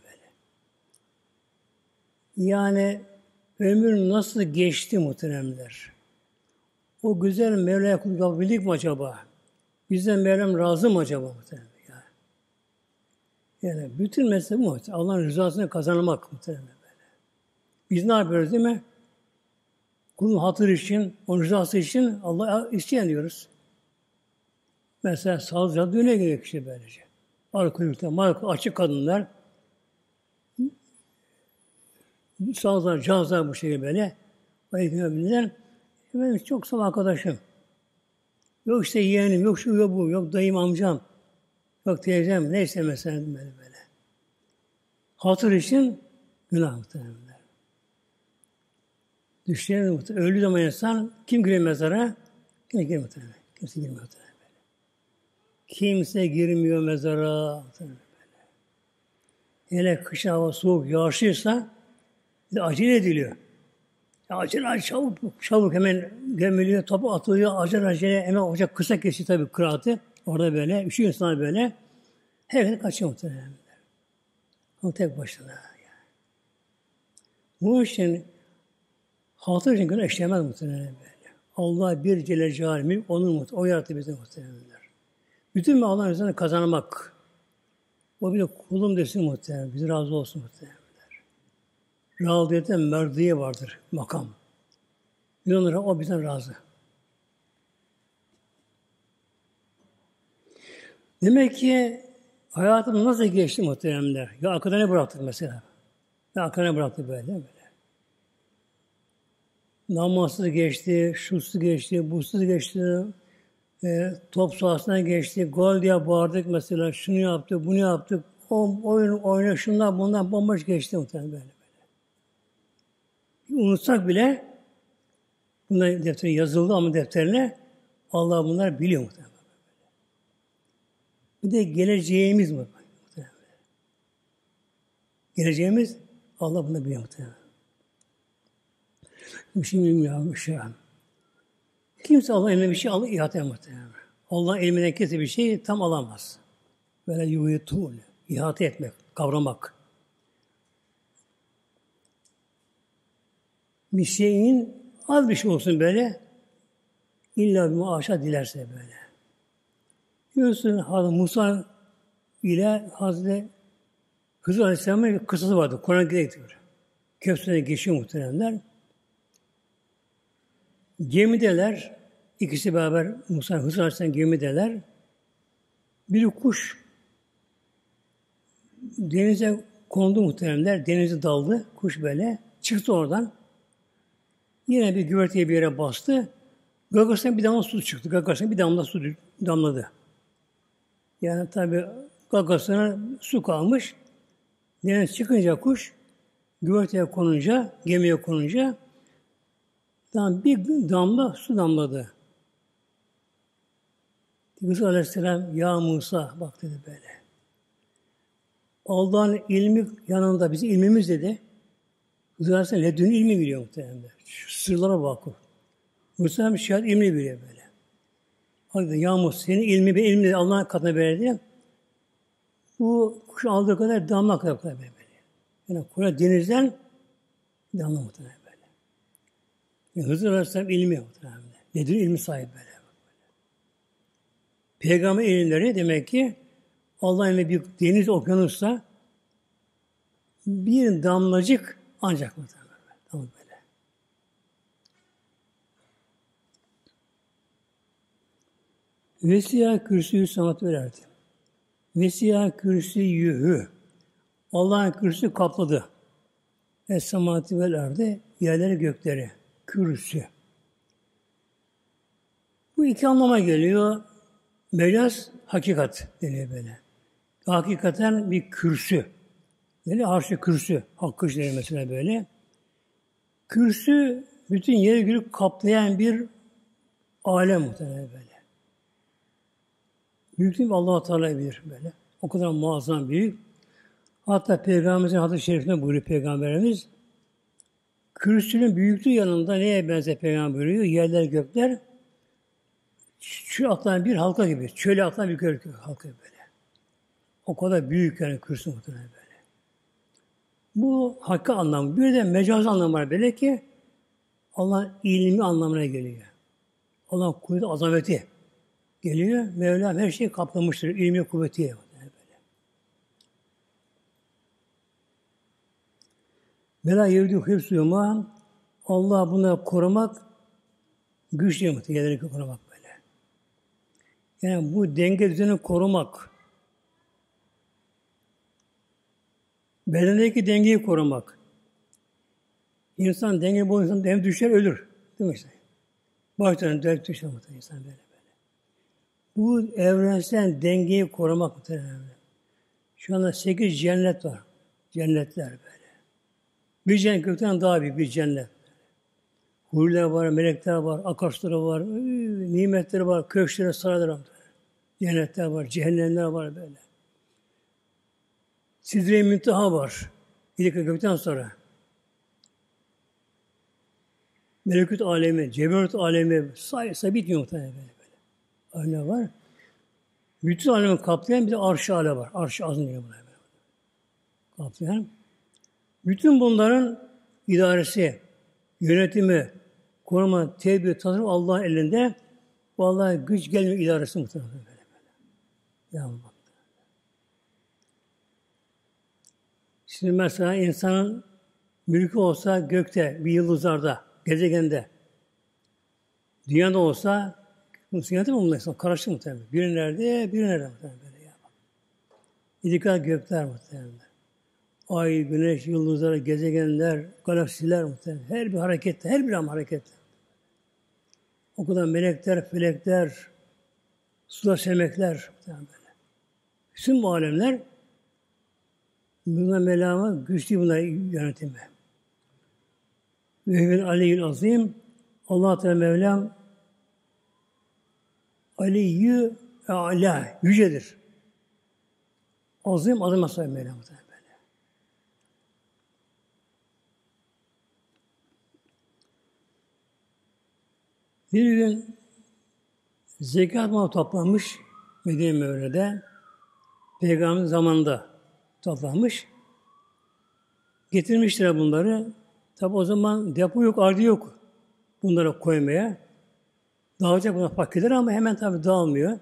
Yani ömür nasıl geçti muhteremler? O güzel Mevla'ya kulluk yapabildik mi acaba? Bizden Mevlam razı mı acaba muhteremler? Yani bütün mesele bu muhteremler. Allah'ın rızasını kazanmak muhteremler. Biz ne yapıyoruz değil mi? Kulun hatırı için, onun rızası için Allah'a isteyen diyoruz. Mesela sağlıcak düğüne giriyor kişi böylece. Arka yurtta, açık kadınlar, sağlıklar, cihazlar bu şekilde böyle. Aleykümselam. Benim çok sağ arkadaşım. Yok işte yeğenim, yok şu, yok bu, yok dayım, amcam, yok teyzem, neyse mesela böyle. Hatır için günah muhtemelen. Düşünelim muhtemelen. Öldüğü zaman insan kim giriyor mezara? Kimse girmiyor muhtemelen. Kimse girmiyor muhtemelen. Kimse girmiyor mezara. Hele kış hava soğuk, yağışlıysa de acele ediliyor. Acele çabuk hemen gömülüyor, topu atılıyor, acele hemen ocak kısa kesiyor tabii kıraatı. Orada böyle, üşüyor insan böyle. Herkes kaçıyor muhtemelen. Ama tek başına. Yani. Bu için hatır için günah işlemez muhtemelen böyle. Allah bir Celle Celaluhu, onun o yarattı bizi muhtemelen. Bütün Allah'ın rızasını kazanmak. O bir de kulum desin muhtemelen. Bizi razı olsun muhtemelen. Razıyeten merdiye vardır, makam. Bir onlara o bizden razı. Demek ki hayatım nasıl geçti muhteremler? Ya arkada ne bıraktık mesela? Ya arkada ne bıraktık böyle? Namazsız geçti, şusuz geçti, busuz geçti, top sahasına geçti, gol diye bağırdık mesela, şunu yaptık, bunu yaptık, oyna, şunlar, bunlar bomboş geçti muhtemelen böyle. Unutsak bile, bunlar defterine yazıldı ama defterine, Allah bunlar biliyor muhtemelen. Bir de geleceğimiz mi? Geleceğimiz, Allah bunu biliyor muhtemelen. Bir şey bilmiyor, bir şey. Kimse Allah'ın eline bir şey ihate edemez. Allah'ın elinden kesin bir şey tam alamaz. Böyle yuhutun, ihate etmek, kavramak. Bir şeyin az bir şey olsun böyle, illa bir muaşa dilerse böyle. Biliyorsun Hazreti Musa ile Hazreti Hızır Aleyhisselam'ın bir kıssası vardı. Kur'an'a gidiyor. Köprüden geçiyor muhteremler. Gemideler, ikisi beraber Musa Hızır Aleyhisselam gemideler. Bir kuş denize kondu muhteremler. Denize daldı. Kuş böyle. Çıktı oradan. Yine bir güverteye bir yere bastı. Gagasından bir damla su çıktı. Gagasından bir damla su damladı. Yani tabi gagasına su kalmış. Deniz çıkınca kuş, güverteye konunca, gemiye konunca bir damla su damladı. Hızır Aleyhisselam, ya Musa, bak dedi böyle. Allah'ın ilmi yanında bizim ilmimiz dedi. Hızır Aleyhisselam ledün ilmi biliyor muhtemelen. Şu sırlara vakıf. Musa şahit ilmi biliyor böyle. Bak dedi, ya Musa senin ilmi Allah'ın katına verdi. Bu kuş aldığı kadar damla kadar böyle. Yani Kur'an denizden damla muhtemelen böyle. Yani Hızır Aleyhisselam ilmi muhtemelen. Nedir ilmi sahibi böyle. Peygamber ilimleri demek ki Allah'ın bir deniz okyanusta bir damlacık ancak muhtemelen. Tamam böyle. Vesiyâ kürsüyü sanat vererdi. Vesiyâ kürsüyühü. Allah'ın kürsüsü kapladı. Es-semâti vel ardı, yerleri gökleri. Kürsü. Bu iki anlama geliyor. Mecaz hakikat deniyor böyle. Hakikaten bir kürsü. Yani arş-ı kürsü. Hakkı işte mesela böyle. Kürsü bütün yeri görüp kaplayan bir alem muhtemelen böyle. Büyüklüğü Allah-u Teala bilir böyle. O kadar muazzam büyük. Hatta Peygamberimizin hadis-i şerifinde buyuruyor Peygamberimiz. Kürsünün büyüklüğü yanında neye benzer Peygamber buyuruyor? Yerler gökler şu atlayan bir halka gibi. Çöle atlayan bir halka böyle. O kadar büyük yani kürsü muhtemelen böyle. Bu hakkı anlamı. Bir de mecaz anlamı var böyle ki Allah'ın ilmi anlamına geliyor. Allah'ın kuvveti, azameti geliyor. Mevlam her şeyi kaplamıştır. İlmi kuvveti. Bela yevdi hıfzuyuma Allah bunları korumak güç değil muhtemelen. Yerleri korumak böyle. Yani bu denge düzenini korumak, bedendeki dengeyi korumak. İnsan denge bozulursa hem düşer ölür. Değil mi işte? Baştan dönüp düşer muhtemelen insan böyle. Bu evrensel dengeyi korumak muhtemelen. Şu anda 8 cennet var. Cennetler böyle. Bir cennet gökten daha büyük bir cennet. Huriler var, melekler var, akarsuları var, nimetleri var, köşkleri, saraylar var. Cennetler var, cehennemler var böyle. Sidre-i Münteha var. İlk gökten sonra. Melekut alemi, ceberut alemi, sayısa bitmiyor muhtemelen böyle. Öyle var. Bütün alemi kaplayan bir de arş-ı ale var. Arş-ı azim diyor buna. Kaplayan. Bütün bunların idaresi, yönetimi, koruma, tedbir, tasarruf Allah'ın elinde. Vallahi güç gelmiyor idaresi muhtemelen böyle. Ya Allah. Şimdi mesela insanın mülkü olsa gökte, bir yıldızlarda, gezegende, dünyada olsa yönetim mi bunlar? Karışık muhtemelen. Biri nerede, biri nerede muhtemelen böyle ya. İdikal gökler muhtemelen. Ay, güneş, yıldızlar, gezegenler, galaksiler muhtemelen. Her bir harekette, her bir an harekette. O kadar melekler, felekler, sular, semekler muhtemelen böyle. Bütün bu alemler bunlar melama güçlü bunlar yönetimi. Ve Aliyyül Azim Allah Teala Mevlam Aliyyü A'la yücedir. Azim adıma sahip Mevlam böyle. Bir gün zekat malı toplanmış Medine Mevle'de Peygamberin zamanında toplanmış. Getirmişler bunları. Tabi o zaman depo yok, ardı yok bunları koymaya. Dağılacak bunlar paketler ama hemen tabi dağılmıyor.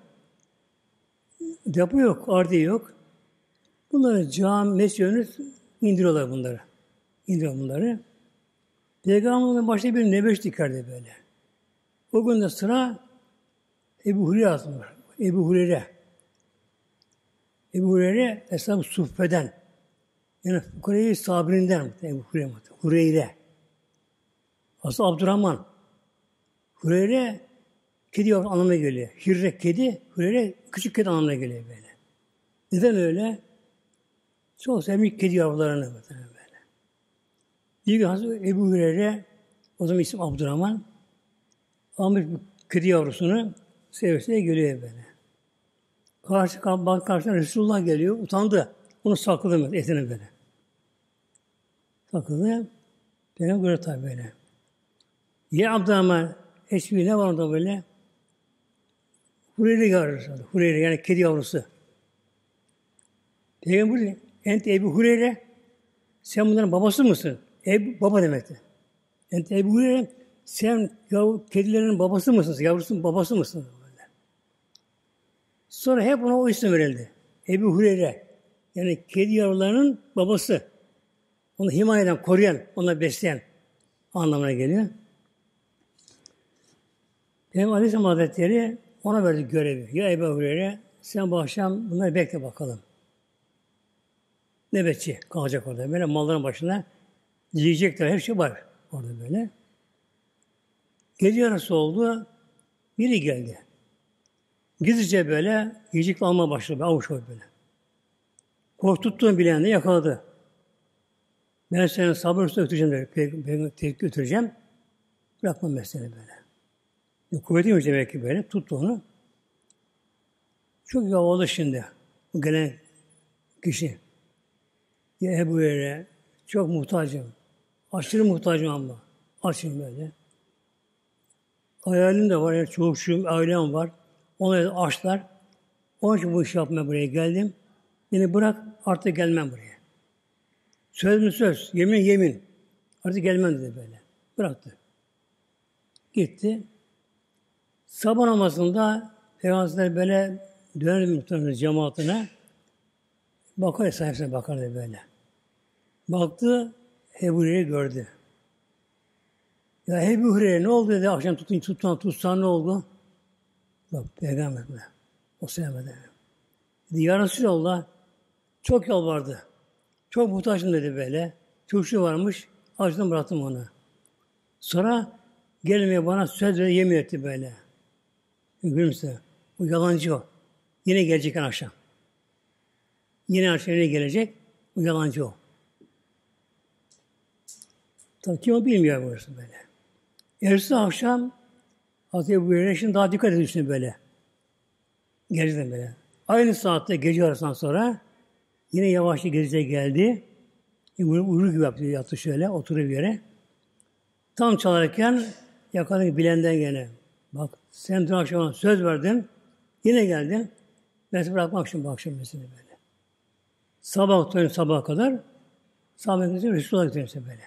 Depo yok, ardı yok. Bunları cami, mescid indiriyorlar bunları. İndiriyor bunları. Peygamberin başta bir nebeş dikerdi böyle. O gün de sıra Ebu Hureyre var. Ebu Hureyre. Ebu Hureyre Eshab-ı Suffe'den. Yani Fukare-i Sabirinden Ebu Hureyre. Hureyre. Aslında Abdurrahman. Hureyre kedi yavru anlamına geliyor. Hirre kedi, Hureyre küçük kedi anlamına geliyor böyle. Neden öyle? Çok sevmiş kedi yavrularını böyle. Bir gün Hazreti Ebu Hureyre, o zaman isim Abdurrahman, almış bir kedi yavrusunu sevesiye geliyor böyle. Karşısına Resulullah geliyor, utandı. Onu sakladı etini böyle. Sakladı. Benim göre tabi böyle. Ya Abdurrahman, eşbi ne var orada böyle? Hureyre yavrusu. Hureyre yani kedi yavrusu. Peygamber diyor, ente Ebu Hureyre, sen bunların babası mısın? Baba demekti. Ente Ebu Hureyre, sen kedilerin babası mısın? Yavrusunun babası mısın? Böyle. Sonra hep ona o isim verildi. Ebu Hureyre. Yani kedi yavrularının babası. Onu himaye eden, koruyan, onu besleyen anlamına geliyor. Peygamber Aleyhisselam Hazretleri ona verdi görevi. Ya Ebu Hureyre, sen bu akşam bunları bekle bakalım. Nöbetçi kalacak orada. Böyle malların başına yiyecekler. Her şey var orada böyle. Gece yarısı oldu. Biri geldi. Gizlice böyle yiyecek almaya başladı. Avuç koy böyle. Korkuttuğunu bilen de yakaladı. Ben seni sabırsız götüreceğim dedi. Peygamber götüreceğim. Bırakmam ben seni böyle. Kuvvetiymiş demek ki böyle. Tuttu onu. Çok yavalı şimdi. Bu gelen kişi. Ya Ebu Hureyre çok muhtacım. Aşırı muhtacım ama. Açım böyle. Hayalim de var. Yani çocukçuyum, ailem var. Onları açlar. Onun için bu işi yapmaya buraya geldim. Beni bırak, artık gelmem buraya. Söz mü söz, yemin yemin. Artık gelmem dedi böyle. Bıraktı. Gitti. Sabah namazında Peygamber böyle döner muhtemelen cemaatine. Bakar, sahipsine bakardı böyle. Baktı, Ebu Hureyre'yi gördü. Ya Ebu Hureyre ne oldu dedi, akşam tutsan ne oldu? Bak Peygamber o sevmedi. Dedi, ya Resulallah, çok yalvardı. Çok muhtaçım dedi böyle. Çocuk varmış, açtan bıraktım onu. Sonra gelmeye bana söz ve yemin etti böyle. Gülümse. O yalancı o. Yine gelecek akşam. Yine akşam yine gelecek. O yalancı o. Tabii kim o bilmiyor burası böyle. Ertesi akşam Hazreti Ebu Hureyre şimdi daha dikkat ediyorsun böyle. Gerçekten böyle. Aynı saatte gece arasından sonra yine yavaşça gece geldi. Uyur gibi yaptı, yattı şöyle, oturuyor bir yere. Tam çalarken yakaladı bilenden gene. Bak sen dün akşam söz verdin. Yine geldin. Ben seni bırakmak için bu akşam mesela böyle. Sabaha kadar sahabe götürüyor, Resulullah'a götürüyor böyle.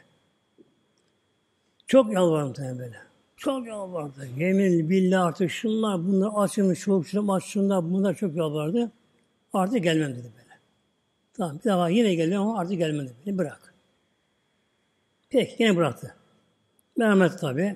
Çok yalvardım sana böyle. Çok yalvardı. Yemin billah artık şunlar bunlar açılmış, çoluk şunlar bunlar çok yalvardı. Artık gelmem dedi böyle. Tamam bir daha yine geliyor ama artık gelmem dedi. Beni bırak. Peki yine bıraktı. Merhamet tabi.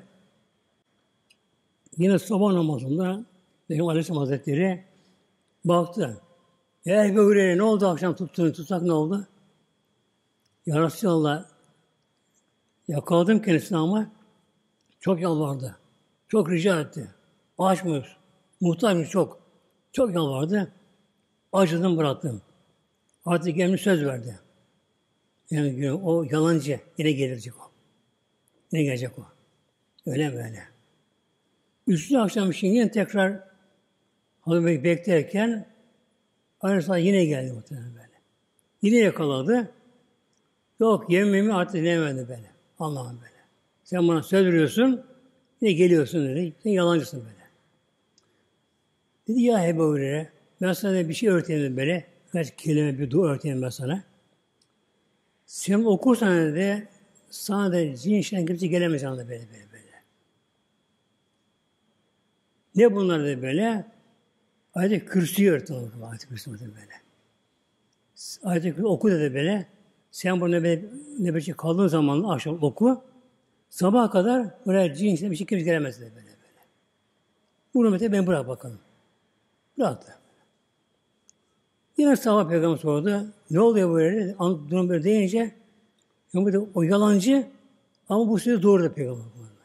Yine sabah namazında Peygamber Aleyhisselam Hazretleri baktı. Ya Ebu Hureyre ne oldu akşam tutsak ne oldu? Ya Resulallah yakaladım kendisini ama çok yalvardı. Çok rica etti. Açmış. Muhtaçmış çok. Çok yalvardı. Acıdım bıraktım. Artık gelmiş söz verdi. Yani o yalancı. Yine gelecek o. Yine gelecek o. Öyle mi öyle? Üstü akşam için yine tekrar Hazreti beklerken aynı saat yine geldi muhtemelen böyle. Yine yakaladı. Yok yememi artık dinlemedi böyle. Allah'ım böyle. Sen bana söz veriyorsun, yine geliyorsun dedi. Sen yalancısın böyle. Dedi ya Ebu Hureyre, ben sana bir şey öğreteyim böyle. Birkaç kelime bir dua öğreteyim ben sana. Sen okursan dedi, sana da cin işten kimse gelemez sana da böyle. Ne bunlar dedi böyle? Ayet-i Kürsü'yü öğretim Ayet-i Kürsü böyle. Ayet-i Kürsü oku dedi böyle. Sen bu nöbetçi kaldığın zaman akşam oku. Sabaha kadar buraya cin işten bir şey kimse gelemez dedi böyle. Bu nöbeti ben bırak bakalım. Bıraktı. Yine sabah Peygamber sordu. Ne oluyor böyle? Durum böyle deyince o yalancı ama bu söz doğru da Peygamber.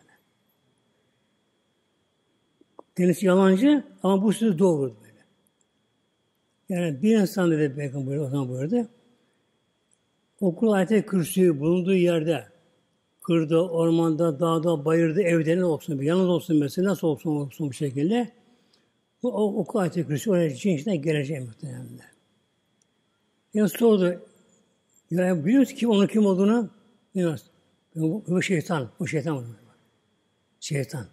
Kendisi yalancı ama bu söz doğru böyle. Yani bir insan dedi Peygamber o zaman buyurdu. Okul ayet-i kürsüyü bulunduğu yerde kırda, ormanda, dağda, bayırda, evde ne olsun, yalnız olsun mesela nasıl olsun bu şekilde bu okul ayet-i kürsüyü oraya cin içinden geleceğim muhtemelen. Yani sordu. Ya biliyor musun onun kim olduğunu? Bilmiyoruz. Bu şeytan. O şeytan. Şeytan.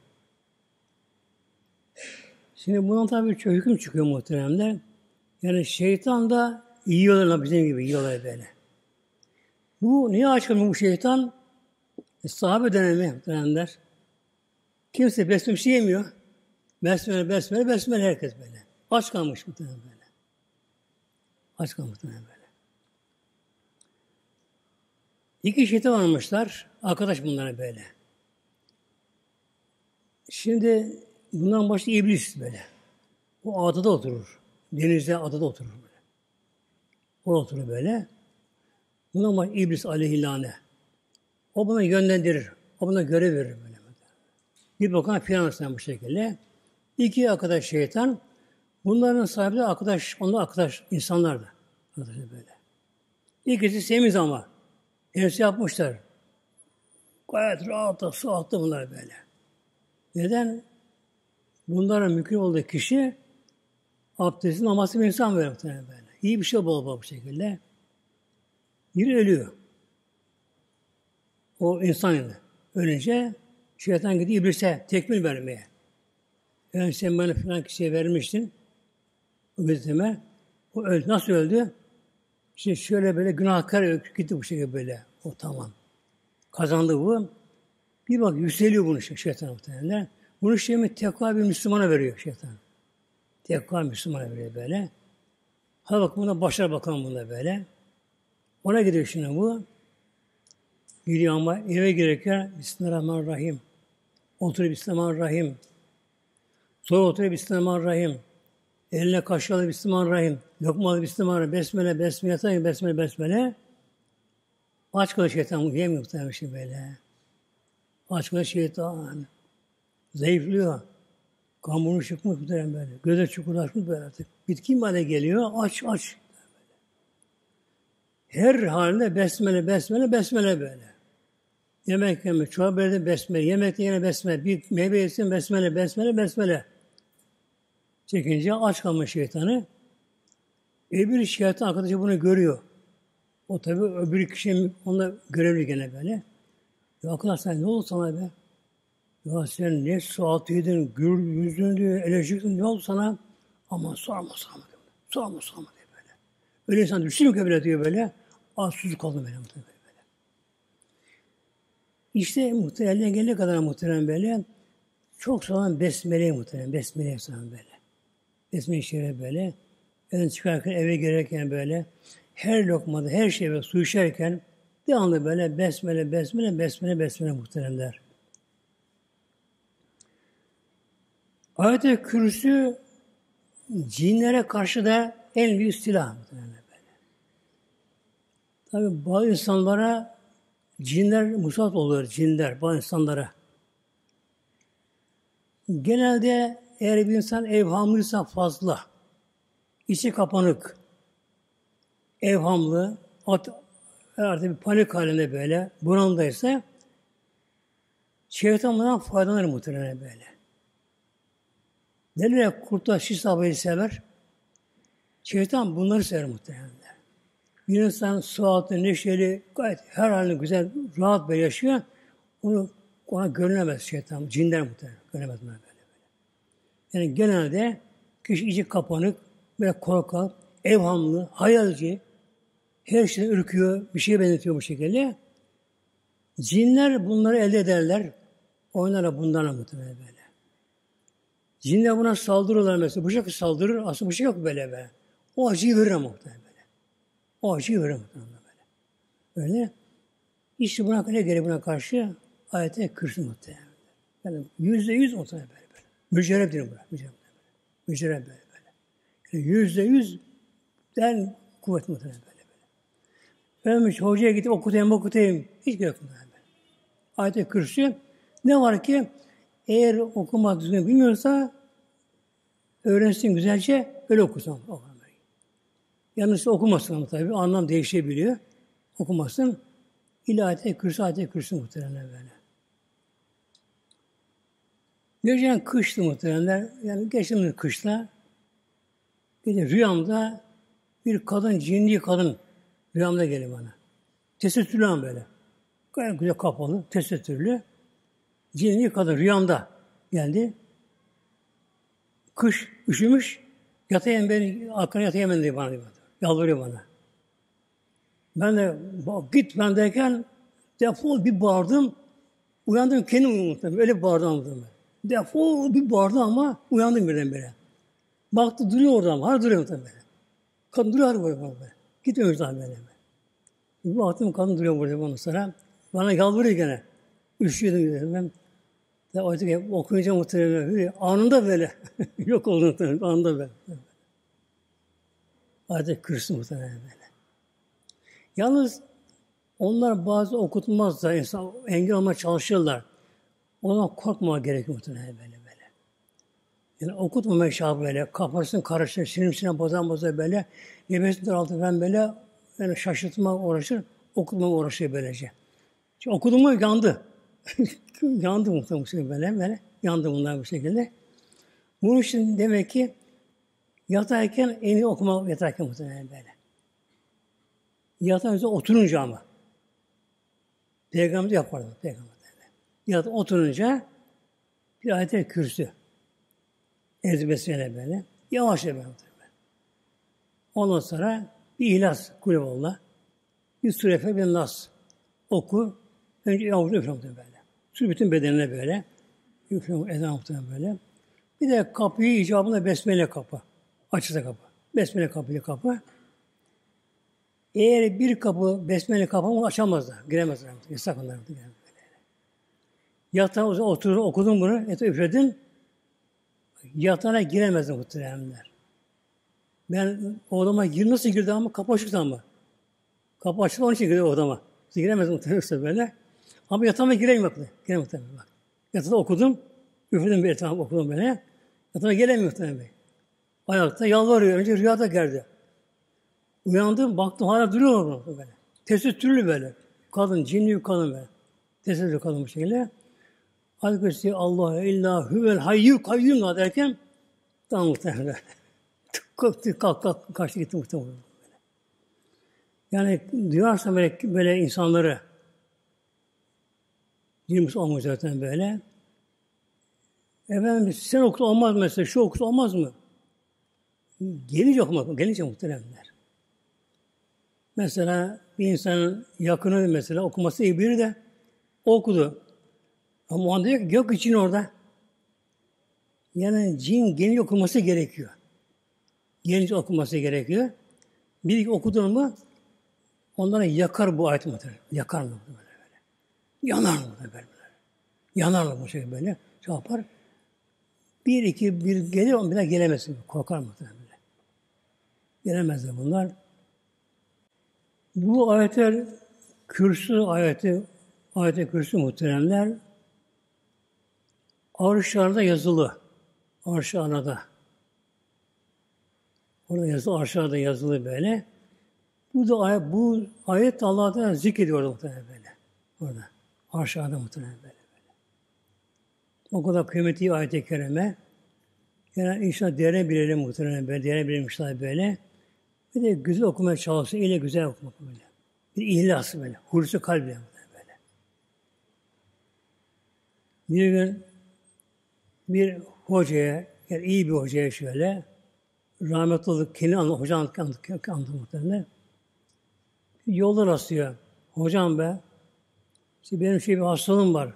Şimdi bundan tabii çok hüküm çıkıyor muhteremler. Yani şeytan da yiyorlar bizim gibi yiyorlar böyle. Bu niye açılmış bu şeytan? Sahabe dönemi muhteremler. Kimse besmele bir şey yemiyor. Besmele herkes böyle. Aç kalmış muhterem böyle. Aç kalmış muhterem böyle. İki şeytan varmışlar. Arkadaş bunlara böyle. Şimdi bundan başka iblis böyle. O adada oturur. Denizde adada oturur böyle. O oturur böyle. Bundan başka iblis aleyhillâne. O buna yönlendirir. O buna görev verir böyle. Bir bakan filan bu şekilde. İki arkadaş şeytan Bunların sahibi de arkadaş, onlar arkadaş insanlardı. Arkadaşlar böyle. İkisi semiz ama. Hepsi yapmışlar. Gayet rahat, su attı bunlar böyle. Neden? Bunların mümkün olduğu kişi abdestin namazı bir insan böyle. İyi bir şey bol bol bu şekilde. Biri ölüyor. O insan yani. Ölünce şeytan gidiyor iblise tekmil vermeye. Yani sen bana falan kişiye vermiştin. O gözetime. O öldü. Nasıl öldü? İşte şöyle böyle günahkar gitti bu şekilde böyle. O tamam. Kazandı bu. Bir bak yükseliyor bunu şeytan muhtemelen. Bunu şeyimi tekva bir Müslümana veriyor şeytan. Tekva Müslümana veriyor böyle. Hadi bak buna başlar bakalım bunda böyle. Ona gidiyor şimdi bu. Gidiyor ama eve girerken Bismillahirrahmanirrahim. Oturuyor Bismillahirrahmanirrahim. Sonra oturuyor Bismillahirrahmanirrahim. Eline kaşığı alıyor Bismillahirrahmanirrahim. Lokma alıyor Bismillahirrahmanirrahim. Besmele, besmele, besmele, besmele. Aç kalıyor şeytan. Yemiyor muhtemelen şey böyle. Aç kalıyor şeytan. Zayıflıyor. Kamburunu çıkmış muhtemelen böyle. Göze çukurlaşmış böyle artık. Bitkin hale geliyor. Aç, aç. Her halinde besmele, besmele, besmele böyle. Yemek yemek, çorba yedi besmele, yemek yine besmele, bir meyve yesin besmele, besmele, besmele. Çekince aç kalmış şeytanı. Öbür şeytan arkadaşı bunu görüyor. O tabi öbür kişi onunla görevli gene böyle. Ya arkadaşlar ne oldu sana be? Ya sen ne saat yedin, gül yüzün diyor, eleştirdin, ne oldu sana? Aman sorma diyor. Sorma diyor böyle. Öyle insan düştü mü böyle diyor böyle. Susuz kaldım böyle muhtemelen böyle. İşte muhtemelen gelene kadar muhtemelen böyle çok sağlam besmele muhtemelen. Besmele sağlam böyle. Besmele şeref böyle. Evden çıkarken eve girerken böyle her lokmada her şey böyle su içerken devamlı böyle besmele, besmele, besmele, besmele muhteremler. Ayet-i Kürsü cinlere karşı da en büyük silah muhtemelen böyle. Tabi bazı insanlara cinler musallat oluyor, cinler bazı insanlara. Genelde eğer bir insan evhamlıysa fazla, içi kapanık, evhamlı, artık bir panik halinde böyle, bunaldaysa şeytan bundan faydalanır muhtemelen böyle. Nereye kurtlar şiş sahabeyi sever? Şeytan bunları sever muhtemelen. Bir insan sıhhatli, neşeli, gayet her halini güzel, rahat böyle yaşıyor. Ona görünemez şeytan, cinler muhtemelen. Görünemez böyle. Yani genelde kişi içi kapanık, böyle korkak, evhamlı, hayalci, her şeyden ürküyor, bir şeye benzetiyor bu şekilde. Cinler bunları elde ederler. Oynarlar bunlarla muhtemelen böyle. Cinler buna saldırırlar mesela. Bıçak saldırır, aslında bıçak yok böyle. O acıyı verir muhtemelen böyle. O acıyı verir muhtemelen böyle. Öyle. İşte buna ne gereği buna karşı ayete Kürsü muhtemelen. Yani %100 muhtemelen böyle. Mücerreb diyor buna. Mücerreb böyle. Yani %100'den kuvvet muhtemelen böyle. Ölmüş hocaya gidip okutayım. Hiç gerek yok. Ayet-i Kürsü ne var ki eğer okumak düzgün bilmiyorsa öğrensin güzelce öyle okusun. Yalnız okumasın ama tabii anlam değişebiliyor. Okumasın. Ayet-i Kürsü muhtemelen böyle. Geçen kıştı muhtemelen. Yani geçtiğimiz kışta gece rüyamda bir kadın, cinli kadın rüyamda geliyor bana. Tesettürlü ama böyle. Gayet güzel kapalı, tesettürlü. Cinli kadın rüyamda geldi. Kış, üşümüş. Yatayım beni, arkana yatayım ben diye bana diyor. Yalvarıyor bana. Ben de git ben derken defol bir bağırdım. Uyandım kendim unuttum. Öyle bir bağırdım. Defol bir bağırdı ama uyandım birden böyle. Baktı duruyor orada ama. Hala duruyor böyle. Kadın duruyor böyle. Gitmiyormuş daha böyle. Bir baktım kadın duruyor burada ondan sonra. Bana yalvarıyor gene. Üşüyordum dedim ben. De artık okuyunca muhtemelen anında böyle. Yok oldu muhtemelen. Anında böyle. Artık Kürsü muhtemelen böyle. Yalnız onlar bazı okutmazlar. İnsan engel olmaya çalışırlar. Ondan korkmama gerekiyor muhtemelen böyle. Yani okutmama şah böyle. Kafasını karıştırır, sinir bozan böyle. Nefesini daraltır ben böyle. Yani şaşırtma uğraşır. Okutmama uğraşıyor böylece. Şimdi okudum mu yandı. Yandı muhtemelen böyle. Yandı bunlar bu şekilde. Bunun için demek ki yatarken en iyi okuma yatarken muhtemelen böyle. Yatağın üzerine oturunca ama. Peygamber yapardı. Peygamber. Yatağa oturunca bir ayet-i kürsü. Ezbesmele böyle. Yavaşça böyle. Ondan sonra bir İhlas Kulüballah. Bir Sure bir Nas. Oku. Önce yavru üflem böyle. Sür bütün bedenine böyle. Üflem ezan muhtemelen böyle. Bir de kapıyı icabında besmele kapı. Açıkta kapı. Besmele kapıyla kapı. Eğer bir kapı besmele kapı onu açamazlar. Giremezler. Yasak onlar. Yatağa oturur, okudun bunu, üfledin. Yatağına giremezler muhtemelenler. Ben o odama nasıl girdi ama kapı açıktı ama. Kapı açıktı onun için girdi o odama. Giremez muhtemelen böyle. Ama yatağıma giremiyor. Giremiyor bak. Yatağda okudum. Üfledim bir etrafı okudum böyle. Yatağıma gelemiyor muhtemelen. Ayakta yalvarıyor. Önce rüyada geldi. Uyandım, baktım hala duruyor orada böyle. Tesettürlü böyle. Kadın, cinli bir kadın böyle. Tesettürlü kadın bu şekilde. Hazreti Allah illa huvel hayyu kayyum derken tam muhtemelen. Kalk kaçtı gitti muhtemelen. Yani duyarsa böyle insanları 20 olmuş zaten böyle. Efendim sen okusa olmaz mı mesela? Şu okusa olmaz mı? Gelince okumak, gelince muhtemelenler. Mesela bir insanın yakını mesela okuması iyi biri de okudu. Ama o anda diyor ki gök için orada. Yani cin gelince okuması gerekiyor. Gelince okuması gerekiyor. Bir okudun mu onlara yakar bu ayet muhtemelen. Yakar mı böyle? Yanar mı böyle? Yanarlar bu şekilde böyle. Şey yapar. Bir gelir ama bir daha gelemezsin. Korkar muhtemelen. Gelemezler bunlar. Bu ayetler kürsü ayeti kürsü muhteremler arşlarda yazılı. Arşlarda. Orada yazılı, arşlarda yazılı böyle. Bu ayet Allah'tan zikrediyor muhtemelen böyle. Orada. Arşlarda muhtemelen böyle. O kadar kıymetli ayet-i kerime. Yani inşallah değerini bilelim muhtemelen böyle. Değerini bilelim inşallah böyle. Bir de güzel okumaya çalışsın. İyle güzel okumak böyle. Bir ihlas böyle. Hulusi kalple böyle. Bir gün bir hocaya, yani iyi bir hocaya şöyle rahmetli olduk. Kendi hoca anlattı muhtemelen. Yolda rastlıyor. Hocam be, işte benim bir hastalığım var.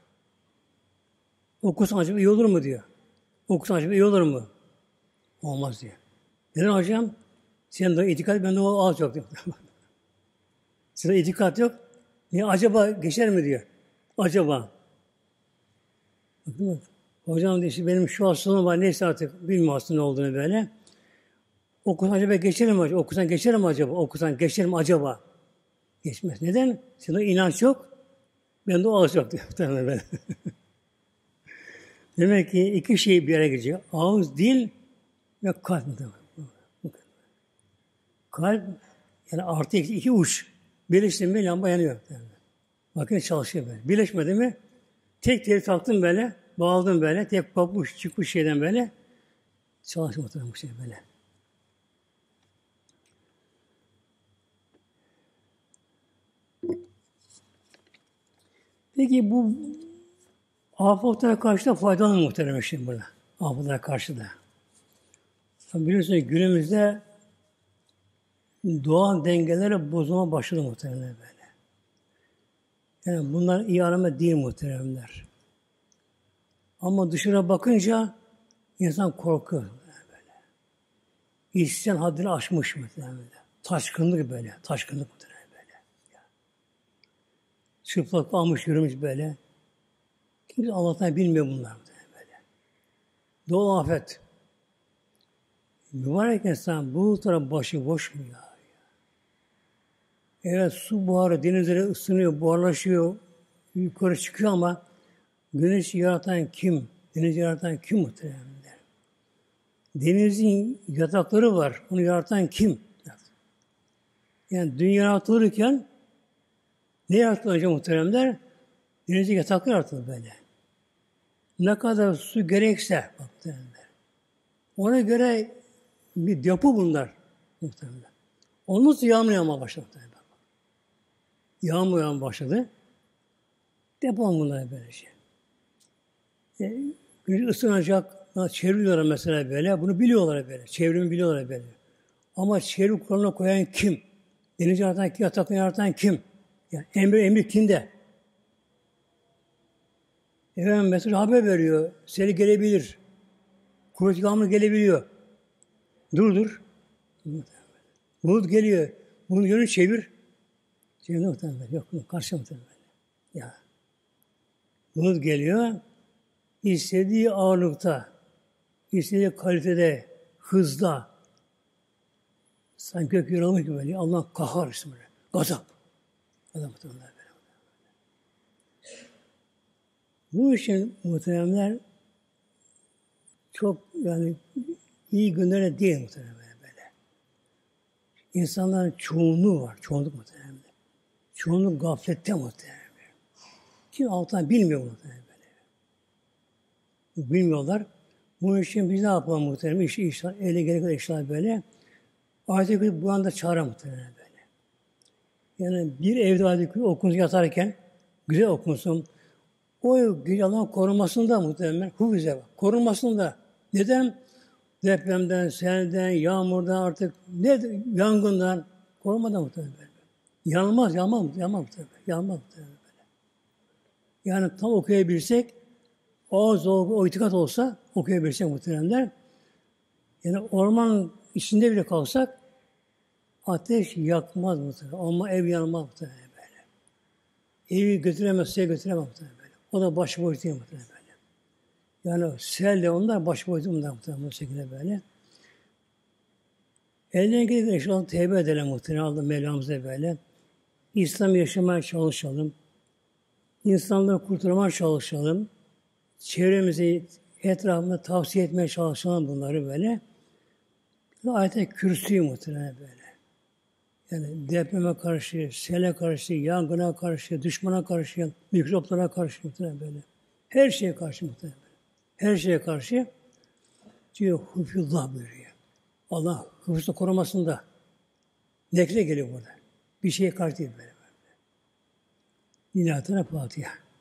Okusan acaba iyi olur mu diyor. Okusan acaba iyi olur mu? Olmaz diyor. Neden hocam? Senin de itikat, bende o az yok diyor. Sizde itikat yok. Niye acaba geçer mi diyor. Acaba. Bakın bak. Hocam diyor işte benim şu hastalığım var. Neyse artık bilmiyorum aslında ne olduğunu böyle. Okusan acaba geçerim mi acaba? Okusan geçerim mi acaba? Okusan geçerim acaba? Geçmez. Neden? Senin inanç yok. Bende o az yok diyor. Demek ki iki şey bir araya girecek. Ağız, dil ve kalp. Kalp yani artı iki uç. Birleşti mi lamba yanıyor. Makine çalışıyor böyle. Birleşmedi mi tek teri taktın böyle, bağladın böyle, tek kopmuş çıkmış şeyden böyle çalışıyor bu şey böyle. Peki bu afetlara karşı da faydalı muhtemelen şimdi burada. Afetlara karşı da. Biliyorsunuz günümüzde doğal dengeleri bozulma başladı muhtemelen böyle. Yani bunlar iyi arama değil muhteremler. Ama dışarı bakınca insan korkuyor böyle. İsyan haddini aşmış muhtemelen. Taşkınlık böyle. Taşkınlık muhtemelen böyle. Çıplak almış yürümüş böyle. Kimse Allah'tan bilmiyor bunlar muhtemelen böyle. Doğal afet. Mübarek insan bu taraf başı boş mu ya? Evet su buharı denizlere ısınıyor, buharlaşıyor, yukarı çıkıyor ama güneş yaratan kim? Deniz yaratan kim muhtemelen? Denizin yatakları var. Onu yaratan kim? Yani dünya yaratılırken ne yaratılır önce muhteremler? Denizin yatakları yaratılır böyle. Ne kadar su gerekse muhteremler. Ona göre bir depo bunlar muhteremler. Onun için yağmur yağmaya başladı. Yağmur yağmaya başladı. Depo bunlar böyle şey. Güneş ısınacak, çeviriyorlar mesela böyle. Bunu biliyorlar böyle. Çevrimi biliyorlar böyle. Ama çevrim kuralına koyan kim? Denizi yaratan kim? Yatakını yaratan kim? Yani emri kimde? Efendim mesela haber veriyor. Sel gelebilir. Kuvvetli yağmur gelebiliyor. Dur. Bulut geliyor. Bunun yönünü çevir. Çevir muhtemelen. Yok, karşı muhtemelen. Ya. Bulut geliyor. İstediği ağırlıkta, istediği kalitede, hızda, sanki gök yorulmuş gibi böyle. Allah kahhar ismi böyle. Gazap. Muhtemelen böyle. Bu için muhteremler çok yani iyi günlere değil muhteremler böyle. İnsanların çoğunluğu var. Çoğunluk muhteremler. Çoğunluk gaflette muhteremler. Kim altından bilmiyor muhteremler böyle. Bilmiyorlar. Bunun için biz ne yapalım muhteremler? İşler, ele gerek işler böyle. Ayet-i bu anda çağıran muhteremler böyle. Yani bir evde ayet-i okunsun yatarken güzel okunsun. O gece Allah'ın korunmasında muhtemelen huvize var. Korunmasında. Neden? Depremden, selden, yağmurdan artık ne yangından korunmadan muhtemelen böyle. Yanmaz muhtemelen. Böyle. Yani tam okuyabilsek o itikat olsa okuyabilsek muhtemelenler. Yani orman içinde bile kalsak ateş yakmaz muhtemelen. Ama ev yanmaz muhtemelen böyle. Evi götüremez, suya götüremez muhtemelen böyle. O da başıboş değil muhtemelen böyle. Yani selle onlar başıboş değil muhtemelen bu şekilde böyle. Elden gelirken inşallah tevbe edelim muhtemelen Allah Mevlamıza böyle. İslam yaşamaya çalışalım. İnsanları kurtarmaya çalışalım. Çevremizi, etrafında tavsiye etmeye çalışalım bunları böyle. Ayet-i Kürsi muhtemelen böyle. Yani depreme karşı, sele karşı, yangına karşı, düşmana karşı, mikroplara karşı muhtemelen böyle. Her şeye karşı muhtemelen böyle. Her şeye karşı diyor hufyullah buyuruyor. Allah hıfzı korumasında. Nekle geliyor burada. Bir şeye karşı değil böyle. Lillahi Teala Fatiha.